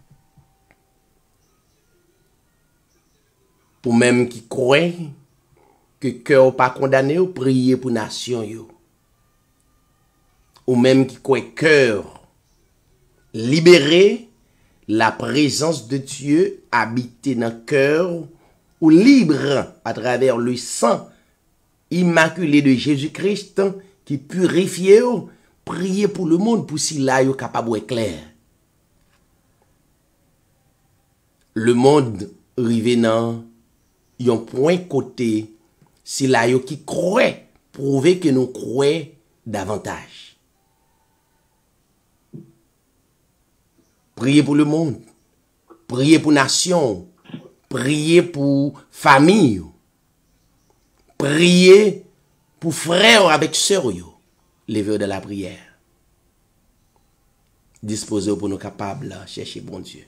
Pour même qui croient que cœur pas condamné, ou prier pour nation yo. ou même qui croit cœur libéré, la présence de Dieu habiter dans le cœur ou libre à travers le sang immaculé de Jésus-Christ qui purifie, priez pour le monde pour s'il a capable de clair. Le monde rivé dans un point côté s'il a qui croit prouver que nous croyons davantage. Priez pour le monde, priez pour nation, priez pour famille, priez pour frères avec sœurs, levez de la prière. Disposez pour nous capables de chercher bon Dieu.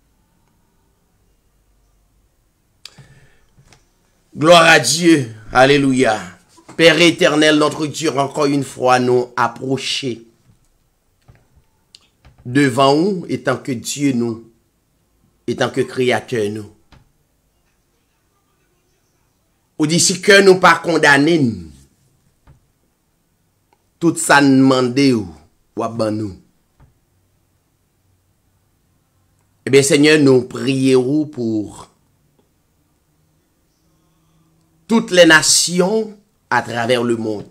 Gloire à Dieu, alléluia. Père éternel, notre Dieu, encore une fois, nous approcher devant nous, étant que Dieu nous, étant que Créateur nous. Ou d'ici que nous pas condamner, tout ça nous demande ou ou nous. Eh bien, Seigneur, nous prions pour toutes les nations à travers le monde.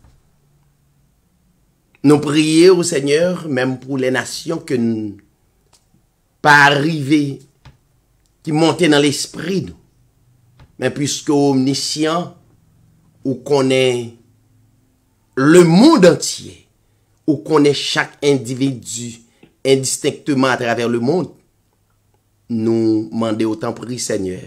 Nous prions au Seigneur, même pour les nations que nous pas arrivé, qui montent dans l'esprit, nous. Mais puisque omniscient, ou connaît le monde entier, ou connaît chaque individu indistinctement à travers le monde, nous demandons autant prix, Seigneur.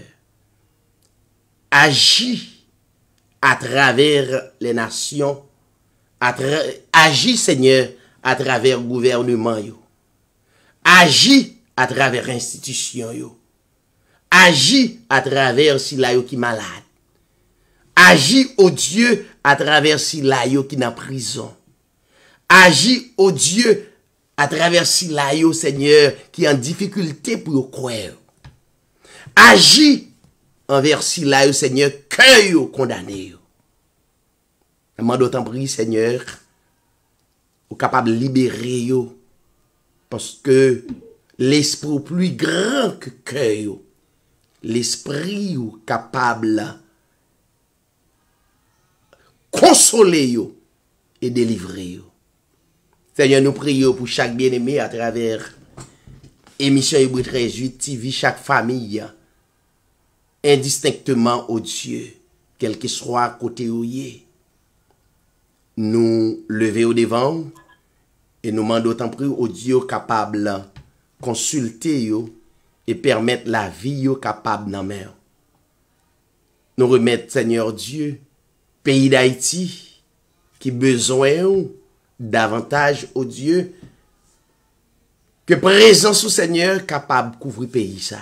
Agis à travers les nations, agis, Seigneur, à travers le gouvernement, yo. Agis à travers l'institution, yo. Agis à travers si la yo qui malade. Agis, au Dieu, à travers si la yo qui en prison. Agis, au Dieu, à travers si la yo, Seigneur, qui est en difficulté pour yo croire. Agis envers si la yo, Seigneur, que yo condamné. Je demande autant prier, Seigneur, ou capable de libérer yo, parce que l'esprit plus grand que cœur, l'esprit ou capable consoler yo et délivrer yo. Seigneur, nous prions pour chaque bien-aimé à travers émission Hébreux treize huit T V, chaque famille, indistinctement au Dieu, quel que soit à côté où il est. Nous lever au devant et nous demandons autant prier au Dieu capable de consulter yo et permettre la vie yo capable dans main. Nous remettre, Seigneur Dieu, pays d'Haïti qui besoin davantage au Dieu que présence au Seigneur capable de couvrir pays ça.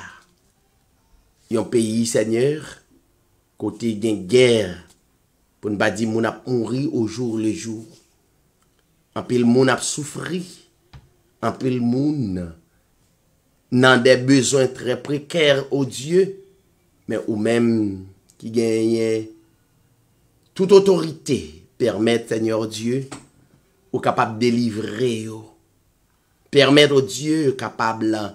Un pays, Seigneur, côté d'une guerre, pour ne pas dire qu'on a mouru au jour le jour. En pile moun a souffri, en pile moun dans des besoins très précaires au Dieu, mais ou même qui gagne toute autorité permettre, Seigneur Dieu, ou capable de délivrer, permettre au Dieu capable de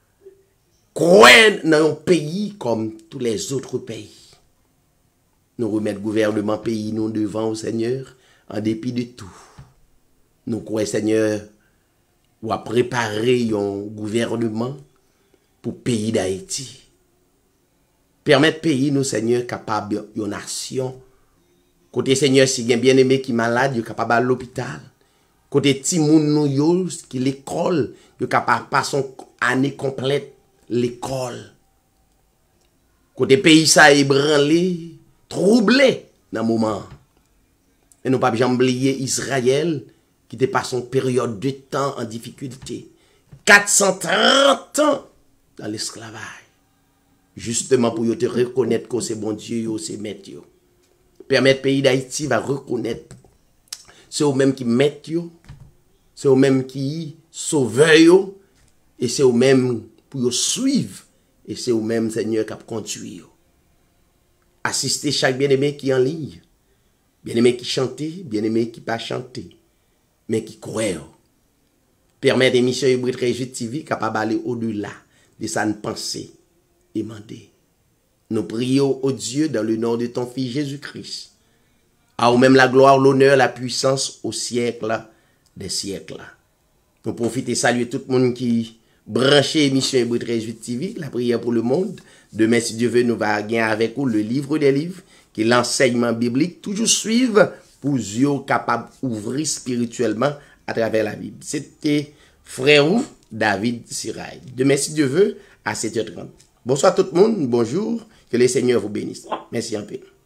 croire dans un pays comme tous les autres pays. Nous remettre gouvernement pays nous devant au Seigneur en dépit de tout. Nous croyons, Seigneur, ou à préparer un gouvernement pour le pays d'Haïti. Permettre pays nous, Seigneur, capable de nation. Côté Seigneur, si il y a bien aimé qui est malade, il est capable à l'hôpital. Côté Timoun nous yo, qui l'école, il est capable de passer une année complète l'école. Côté pays ça ébranlé, troublé dans le moment. Et nous pas jamais oublier Israël qui était passé une période de temps en difficulté. quatre cent trente ans dans l'esclavage. Justement pour te reconnaître que c'est bon Dieu, c'est maître. Permettre pays d'Haïti va reconnaître. C'est eux-mêmes qui mettent, c'est eux-mêmes qui sauvent, et c'est eux-mêmes pour suivre, et c'est eux-mêmes, Seigneur, qui conduit. Assister chaque bien-aimé qui est en ligne, bien-aimé qui chante, bien-aimé qui pas chanter. mais qui croient. Permettre l'émission Hébreu Réjouit T V capable d'aller au-delà de sa pensée et demander. Nous prions au Dieu dans le nom de ton Fils Jésus-Christ. À ou même la gloire, l'honneur, la puissance au siècle des siècles. Nous profitons et saluer tout le monde qui branché l'émission Hébreu Réjouit T V, la prière pour le monde. Demain, si Dieu veut, nous va gagner avec vous le livre des livres, qui est l'enseignement biblique, toujours suivre pour yeux capables d'ouvrir spirituellement à travers la Bible. C'était frère ou David Sirail. Demain, si Dieu veut, à sept heures trente. Bonsoir tout le monde, bonjour, que le Seigneur vous bénisse. Merci un peu.